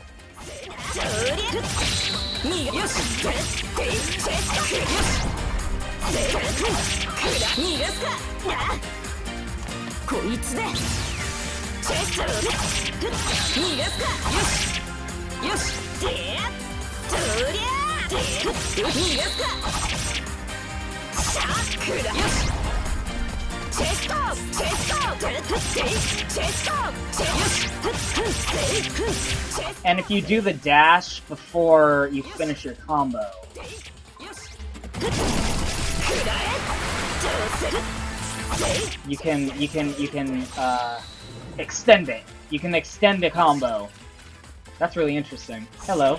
And if you do the dash before you finish your combo, you can you can you can uh, extend it. You can extend the combo. That's really interesting. Hello.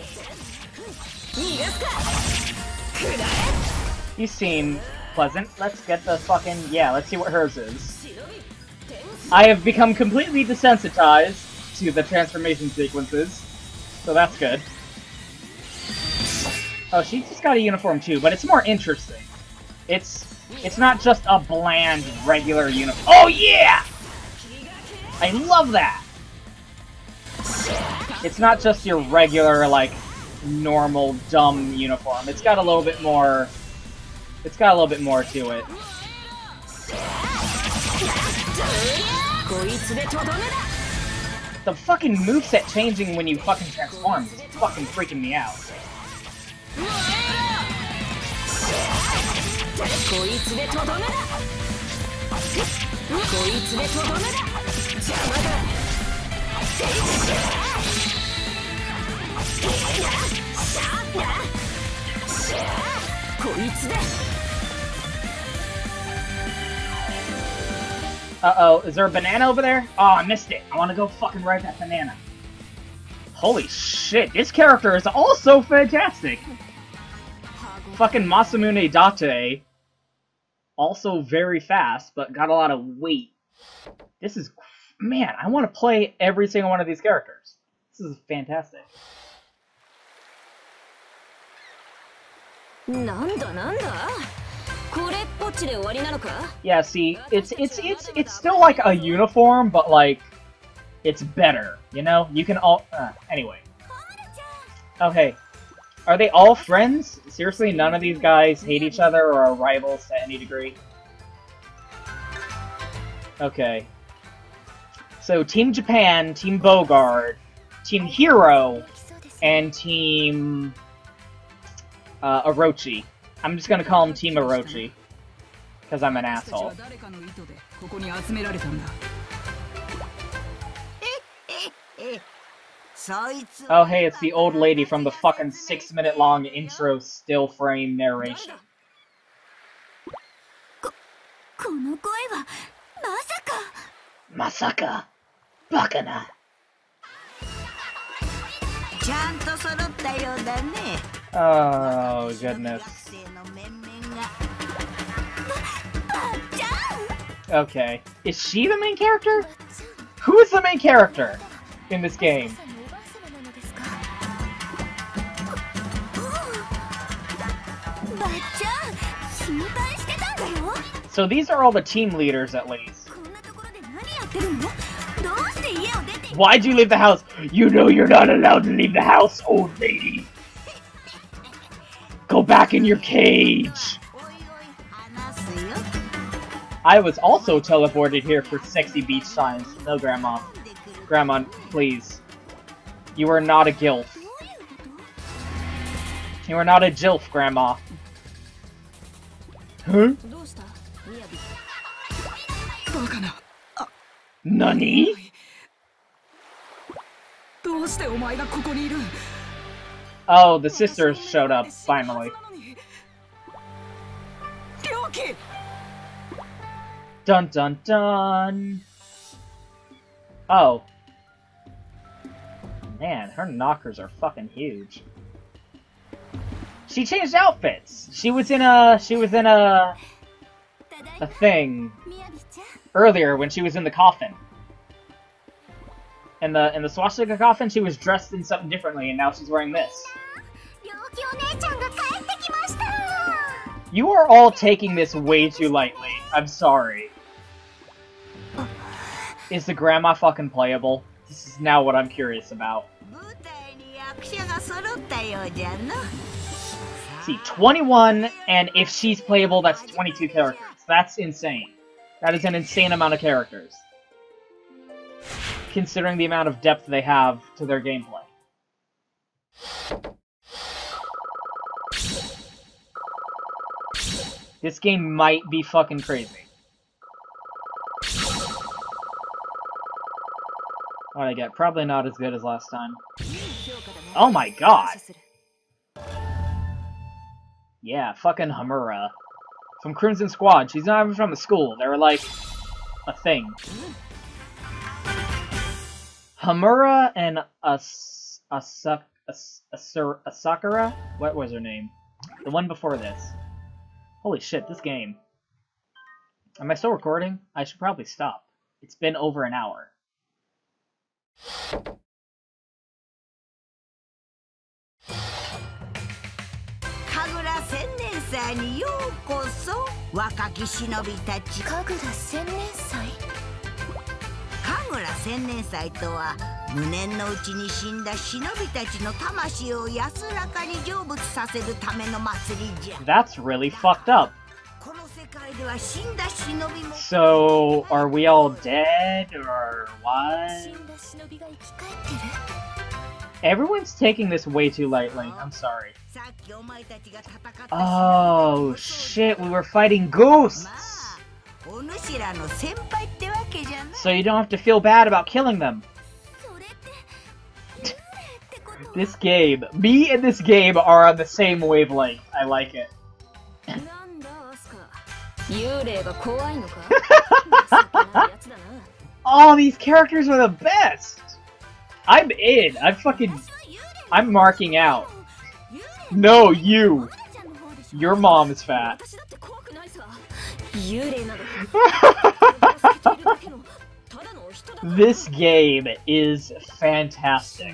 You seem pleasant. Let's get the fucking... Yeah, let's see what hers is. I have become completely desensitized to the transformation sequences, so that's good. Oh, she's just got a uniform too, but it's more interesting. It's... It's not just a bland, regular uniform. Oh yeah! I love that! It's not just your regular, like, normal, dumb uniform. It's got a little bit more... It's got a little bit more to it. The fucking moveset changing when you fucking transform is fucking freaking me out. Uh-oh, is there a banana over there? Oh, I missed it. I want to go fucking ride that banana. Holy shit, this character is also fantastic! Fucking Masamune Date. Also very fast, but got a lot of weight. This is... Man, I want to play every single one of these characters. This is fantastic. Yeah, see, it's it's it's it's still like a uniform, but like it's better, you know? You can all uh, anyway. Okay. Are they all friends? Seriously, none of these guys hate each other or are rivals to any degree? Okay. So Team Japan, Team Bogard, Team Hero, and Team uh, Orochi. I'm just gonna call them Team Orochi. Because I'm an asshole. Oh hey, it's the old lady from the fucking six minute long intro still frame narration. Masaka! Bakana! Oh goodness. Okay. Is she the main character? Who is the main character in this game? So these are all the team leaders, at least. Why'd you leave the house? You know you're not allowed to leave the house, old lady. Go back in your cage. I was also teleported here for sexy beach times. No, Grandma. Grandma, please. You are not a gilf. You are not a Jilf, Grandma. Huh? Nani? Oh, the sisters showed up, finally. Dun dun dun! Oh. Man, her knockers are fucking huge. She changed outfits! She was in a... She was in a... a thing earlier when she was in the coffin. In the in the swastika coffin, she was dressed in something differently, and now she's wearing this. You are all taking this way too lightly. I'm sorry. Is the grandma fucking playable? This is now what I'm curious about. See, twenty-one, and if she's playable, that's twenty-two characters. That's insane. That is an insane amount of characters, considering the amount of depth they have to their gameplay. This game might be fucking crazy. What'd I get? Probably not as good as last time. Oh my god! Yeah, fucking Hamura. From Crimson Squad. She's not even from the school. They were like... a thing. Hamura and As... Asak... As... Asur... Asakura? What was her name? The one before this. Holy shit, this game. Am I still recording? I should probably stop. It's been over an hour. Kagura Sennensai ni youkoso, wakaki shinobi tachi. Kagura Sennensai? Kagura Sennensai to wa, munen no uchi ni shinda shinobi tachi no tamashi o yasuraka ni joubutsu saseru tame no matsuri ja. That's really fucked up. So, are we all dead, or what? Everyone's taking this way too lightly, I'm sorry. Oh, shit, we were fighting ghosts! So you don't have to feel bad about killing them. This game, me and this game are on the same wavelength. I like it. Oh, these characters are the best! I'm in. I'm fucking... I'm marking out. No, you! Your mom is fat. This game is fantastic.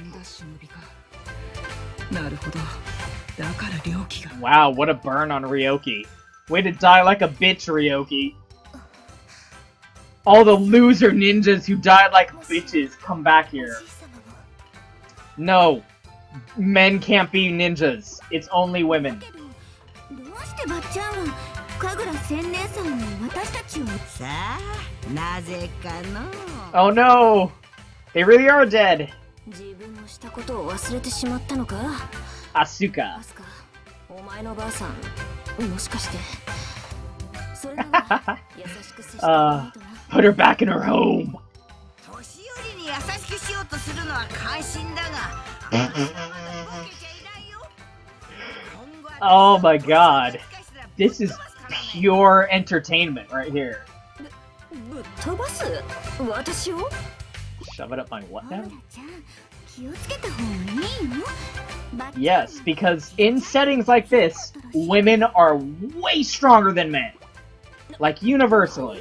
Wow, what a burn on Ryoki. Way to die like a bitch, Ryoki. All the loser ninjas who died like bitches, come back here. No. Men can't be ninjas. It's only women. Oh no! They really are dead. Asuka. uh, put her back in her home. Oh my god. This is pure entertainment right here. Shove it up my what now? Yes, because in settings like this, women are way stronger than men. Like, universally.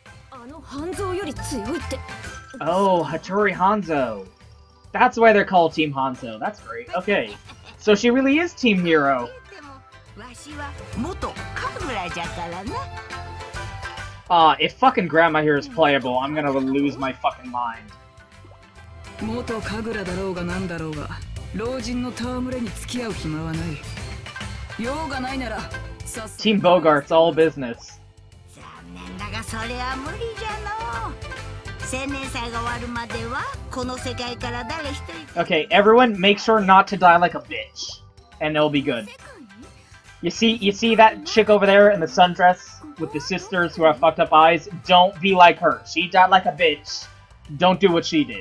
Oh, Hattori Hanzo. That's why they're called Team Hanzo. That's great. Okay. So she really is Team Hero. Uh, if fucking Grandma here is playable, I'm gonna lose my fucking mind. Team Bogart's all business. Okay, everyone make sure not to die like a bitch. and it'll be good. You see, you see that chick over there in the sundress with the sisters who have fucked up eyes? Don't be like her. She died like a bitch. Don't do what she did.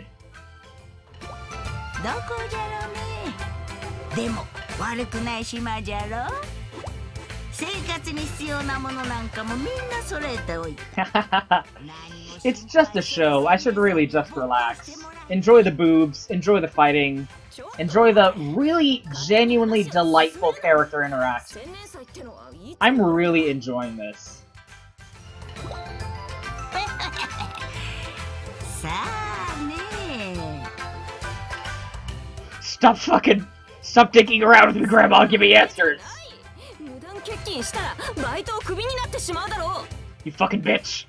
どこじゃろね。でも悪くない島じゃろ。生活に必要なものなんかもみんな揃えておいて。 It's just a show. I should really just relax. Enjoy the boobs, enjoy the fighting, enjoy the really genuinely delightful character interaction. I'm really enjoying this. さあね。 Stop fucking... Stop dicking around with me, Grandma, give me answers! You fucking bitch!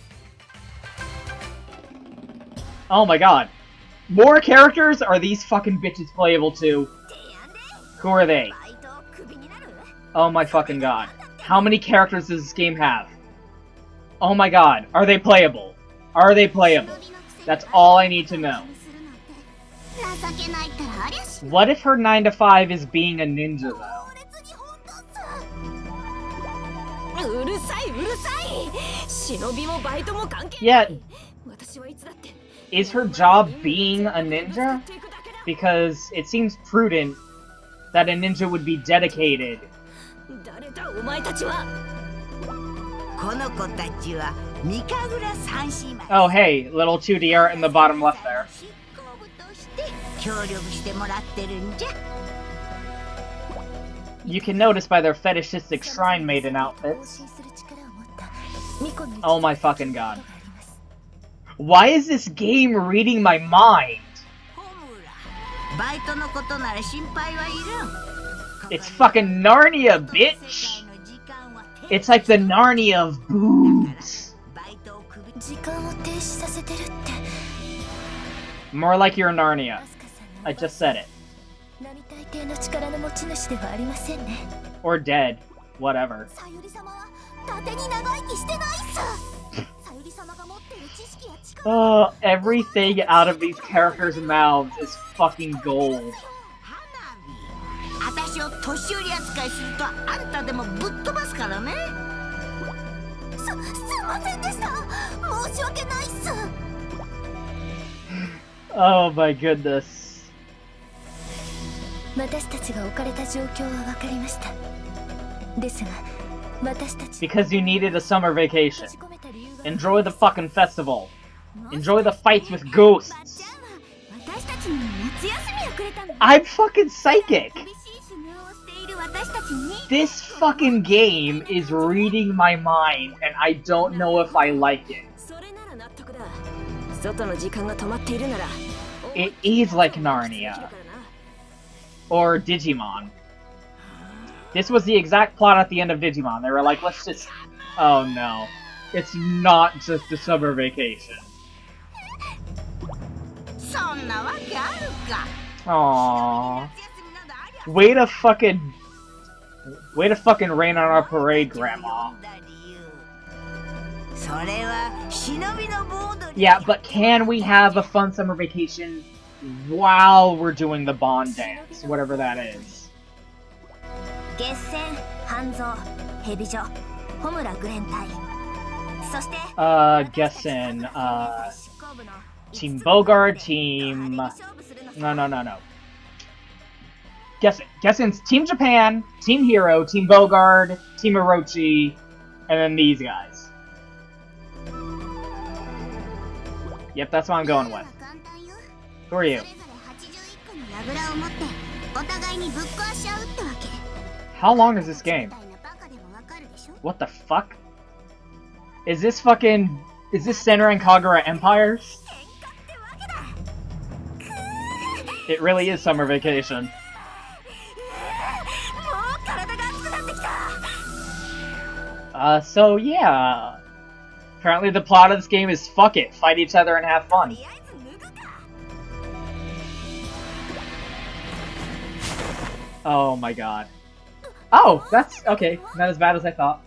Oh my god. More characters? Are these fucking bitches playable too? Who are they? Oh my fucking god. How many characters does this game have? Oh my god. Are they playable? Are they playable? That's all I need to know. What if her nine to five is being a ninja, though? Yeah. Is her job being a ninja? Because it seems prudent that a ninja would be dedicated. Oh hey, little two D art in the bottom left there. You can notice by their fetishistic shrine maiden outfits. Oh my fucking god. Why is this game reading my mind? It's fucking Narnia, bitch! It's like the Narnia of boobs. More like you're Narnia. I just said it. Or dead. Whatever. Oh, everything out of these characters' mouths is fucking gold. Oh my goodness. Because you needed a summer vacation. Enjoy the fucking festival. Enjoy the fights with ghosts. I'm fucking psychic. This fucking game is reading my mind, and I don't know if I like it. It is like Narnia. Or Digimon. This was the exact plot at the end of Digimon. They were like, let's just... Oh no. It's not just a summer vacation. Aww. Way to fucking... Way to fucking rain on our parade, Grandma. Yeah, but can we have a fun summer vacation while we're doing the Bond dance, whatever that is? Uh, Gessen, uh, Team Bogard, Team... No, no, no, no. Gessen. Gessen's Team Japan, Team Hero, Team Bogard, Team Orochi, and then these guys. Yep, that's what I'm going with. Who are you? How long is this game? What the fuck? Is this fucking... Is this Senran and Kagura Empires? It really is summer vacation. Uh, so yeah. Apparently the plot of this game is fuck it, fight each other and have fun. Oh my god. Oh, that's okay. Not as bad as I thought.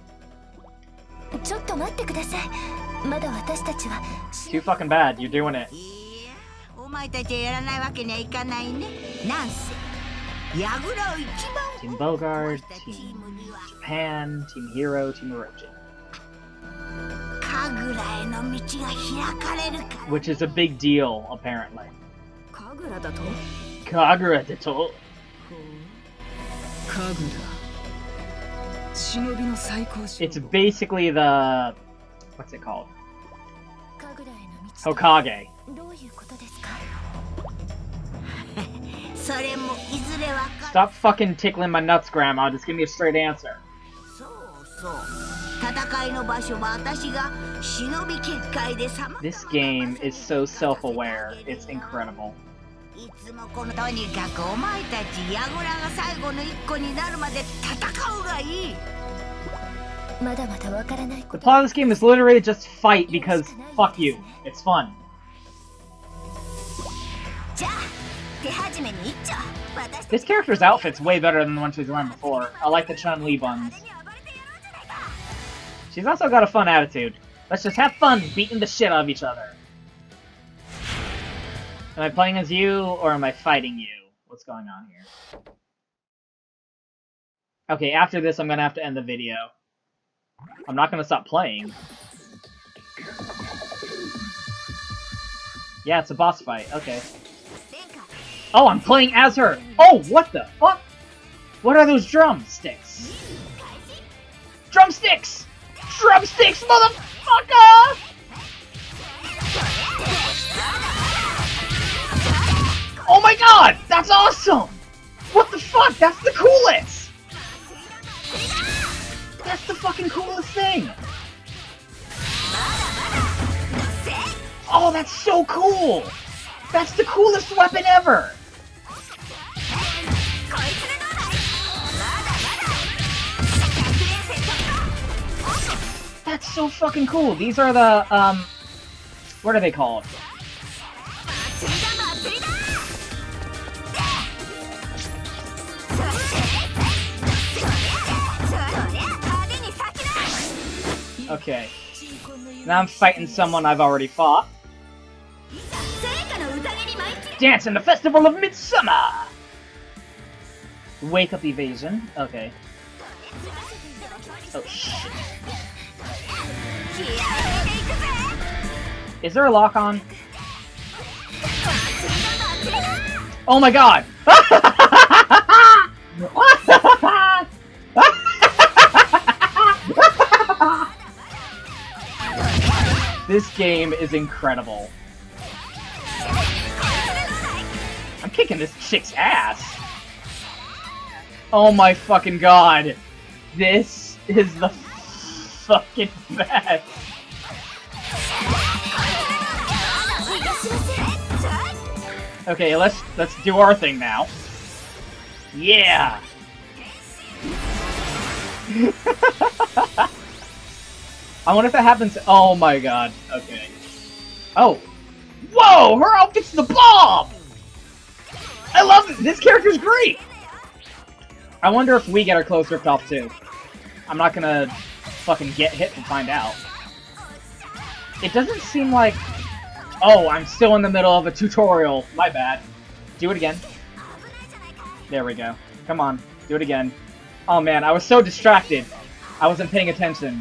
Too fucking bad. You're doing it. Team Bogard, Team Japan, Team Hero, Team Orochi. Which is a big deal, apparently. Kagura Dato. It's basically the... what's it called? Hokage. Stop fucking tickling my nuts, Grandma. Just give me a straight answer. This game is so self-aware. It's incredible. The plot of this game is literally just fight because fuck you. It's fun. This character's outfit's way better than the one she was wearing before. I like the Chun-Li buns. She's also got a fun attitude. Let's just have fun beating the shit out of each other. Am I playing as you, or am I fighting you? What's going on here? Okay, after this I'm gonna have to end the video. I'm not gonna stop playing. Yeah, it's a boss fight. Okay. Oh, I'm playing as her! Oh, what the fuck? What are those drumsticks? Drumsticks! Drumsticks, motherfucker! Oh my god! That's awesome! What the fuck? That's the coolest! That's the fucking coolest thing! Oh, that's so cool! That's the coolest weapon ever! That's so fucking cool! These are the, um... what are they called? Okay. Now I'm fighting someone I've already fought. Dance in the Festival of Midsummer! Wake up evasion. Okay. Oh shit. Is there a lock on? Oh my god! This game is incredible. I'm kicking this chick's ass. Oh my fucking god. This is the fucking best. Okay, let's let's do our thing now. Yeah. I wonder if that happens. Oh my god. Okay. Oh. Whoa! Her outfit's the bomb! I love it! This character's great! I wonder if we get our clothes ripped off too. I'm not gonna fucking get hit to find out. It doesn't seem like... Oh, I'm still in the middle of a tutorial. My bad. Do it again. There we go. Come on. Do it again. Oh man, I was so distracted. I wasn't paying attention.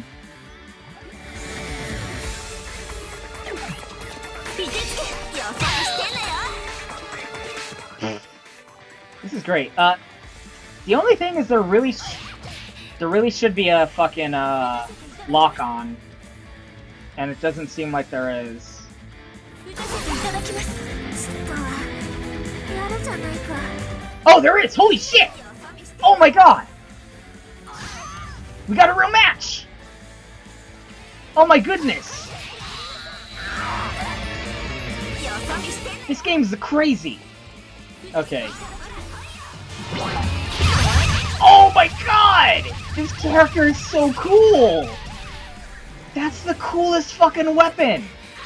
This is great. Uh, the only thing is there really, sh there really should be a fucking uh lock on, and it doesn't seem like there is. Oh, there is! Holy shit! Oh my god! We got a real match! Oh my goodness! This game's crazy. Okay. Oh my god! This character is so cool! That's the coolest fucking weapon!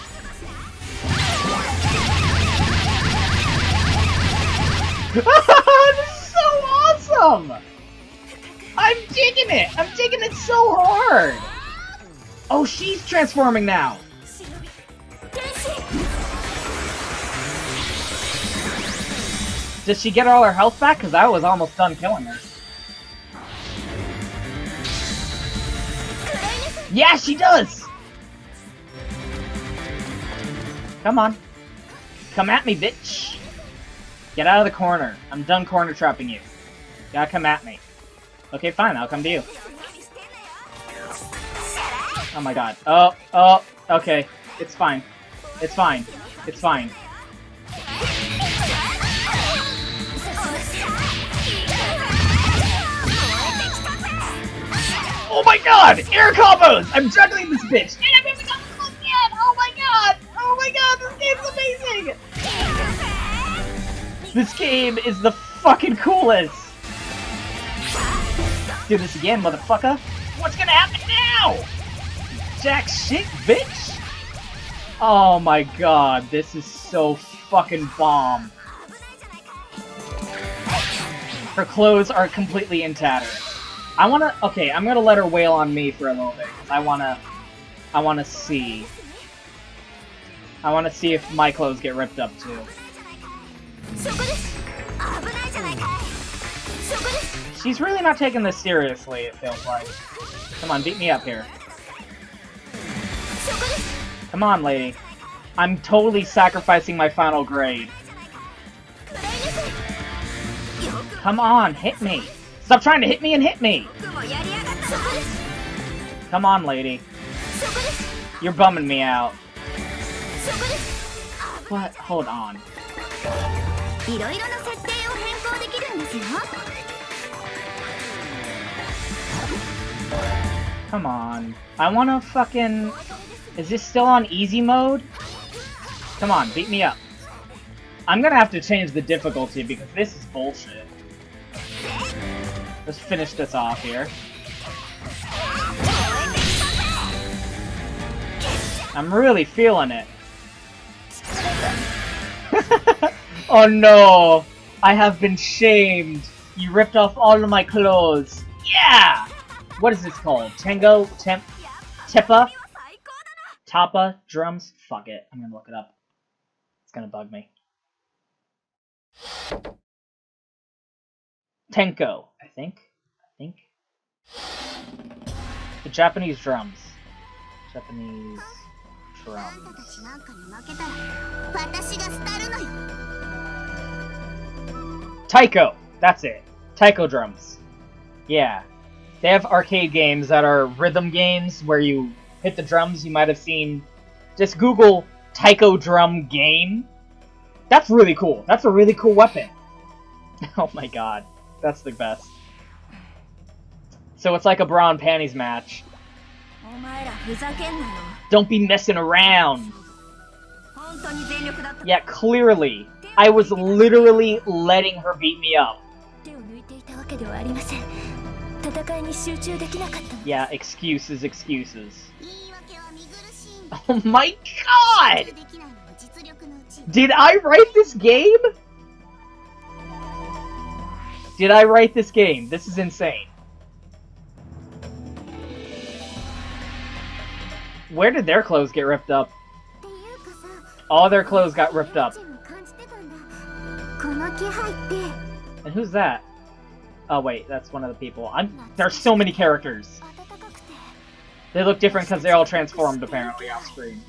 This is so awesome! I'm digging it! I'm digging it so hard! Oh, she's transforming now! Does she get all her health back? Because I was almost done killing her. Yeah, she does! Come on. Come at me, bitch. Get out of the corner. I'm done corner trapping you. Gotta come at me. Okay, fine. I'll come to you. Oh my god. Oh, oh, okay. It's fine. It's fine. It's fine. Oh my god! Air combos! I'm juggling this bitch! And I'm moving on the cliff again! Oh my god! Oh my god! This game's amazing! This game is the fucking coolest! Do this again, motherfucker! What's gonna happen now? Jack shit, bitch! Oh my god, this is so fucking bomb. Her clothes are completely in tatters. I wanna, okay, I'm gonna let her wail on me for a little bit, because I wanna, I wanna see. I wanna see if my clothes get ripped up too. She's really not taking this seriously, it feels like. Come on, beat me up here. Come on, lady. I'm totally sacrificing my final grade. Come on, hit me. Stop trying to hit me and hit me! Come on, lady. You're bumming me out. What? Hold on. Come on. I wanna fucking... Is this still on easy mode? Come on, beat me up. I'm gonna have to change the difficulty because this is bullshit. Let's finish this off here. I'm really feeling it. Oh no! I have been shamed! You ripped off all of my clothes! Yeah! What is this called? Tango? Temp? Teppa? Tappa? Drums? Fuck it. I'm gonna look it up. It's gonna bug me. Tenko, I think. I think. The Japanese drums. Japanese drums. Taiko! That's it. Taiko drums. Yeah. They have arcade games that are rhythm games where you hit the drums. You might have seen... Just Google Taiko drum game. That's really cool. That's a really cool weapon. Oh my god. That's the best. So it's like a bra and panties match. Don't be messing around! Yeah, clearly. I was literally letting her beat me up. Yeah, excuses, excuses. Oh my god! Did I write this game? Did I write this game? This is insane. Where did their clothes get ripped up? All their clothes got ripped up. And who's that? Oh wait, that's one of the people. I'm. There's so many characters. They look different because they're all transformed apparently off screen.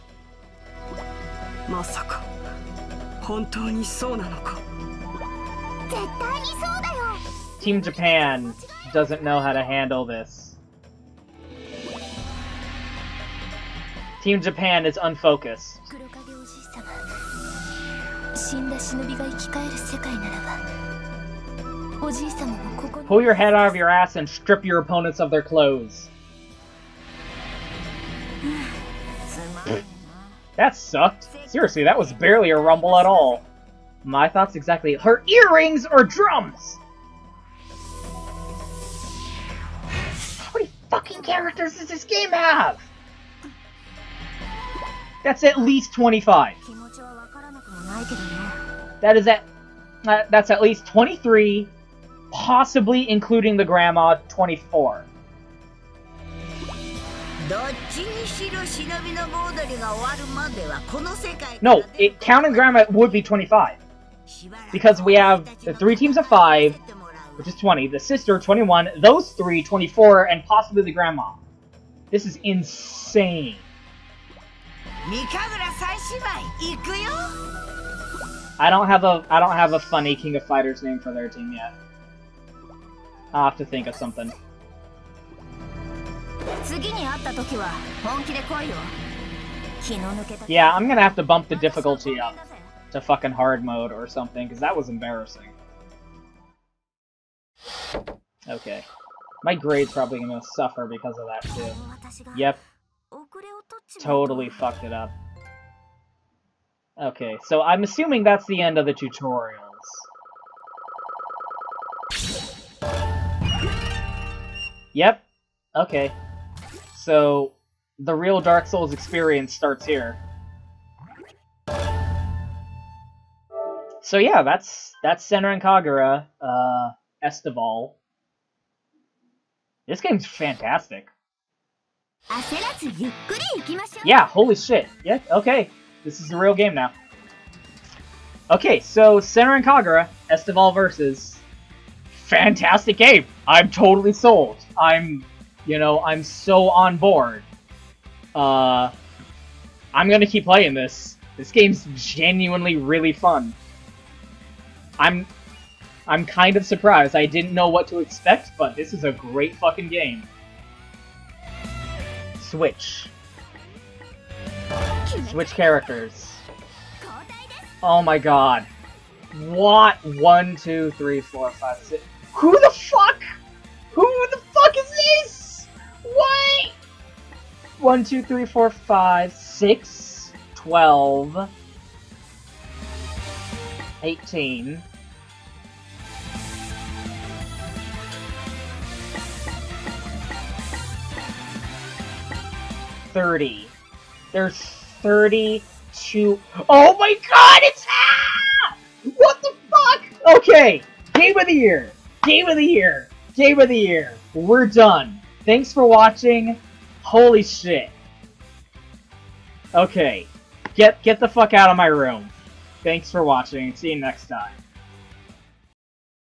Team Japan doesn't know how to handle this. Team Japan is unfocused. Pull your head out of your ass and strip your opponents of their clothes. That sucked. Seriously, that was barely a rumble at all. My thoughts exactly. Her earrings or drums? How many fucking characters does this game have? That's at least twenty-five. That is at... Uh, that's at least twenty-three, possibly including the grandma, twenty-four. No, it, counting grandma would be twenty-five. Because we have the three teams of five, which is twenty, the sister, twenty-one, those three, twenty-four, and possibly the grandma. This is insane. I don't have a I don't have a funny King of Fighters name for their team yet. I'll have to think of something. Yeah, I'm gonna have to bump the difficulty up to fucking hard mode or something, because that was embarrassing. Okay. My grade's probably gonna suffer because of that too. Yep. Totally fucked it up. Okay, so I'm assuming that's the end of the tutorials. Yep. Okay. So, the real Dark Souls experience starts here. So yeah, that's that's Senran Kagura, uh, Estival. This game's fantastic. Yeah, holy shit. Yeah, okay. This is the real game now. Okay, so Senran Kagura, Estival versus. Fantastic game. I'm totally sold. I'm, you know, I'm so on board. Uh, I'm gonna keep playing this. This game's genuinely really fun. I'm, I'm kind of surprised. I didn't know what to expect, but this is a great fucking game. Switch. Switch characters. Oh my god. What? One, two, three, four, five, six. Who the fuck? Who the fuck is this? What? One, two, three, four, five, six, twelve, eighteen. thirty. There's thirty-two. Oh my god, it's ah! What the fuck? Okay, game of the year. Game of the year. Game of the year. We're done. Thanks for watching. Holy shit. Okay. Get get the fuck out of my room. Thanks for watching. See you next time.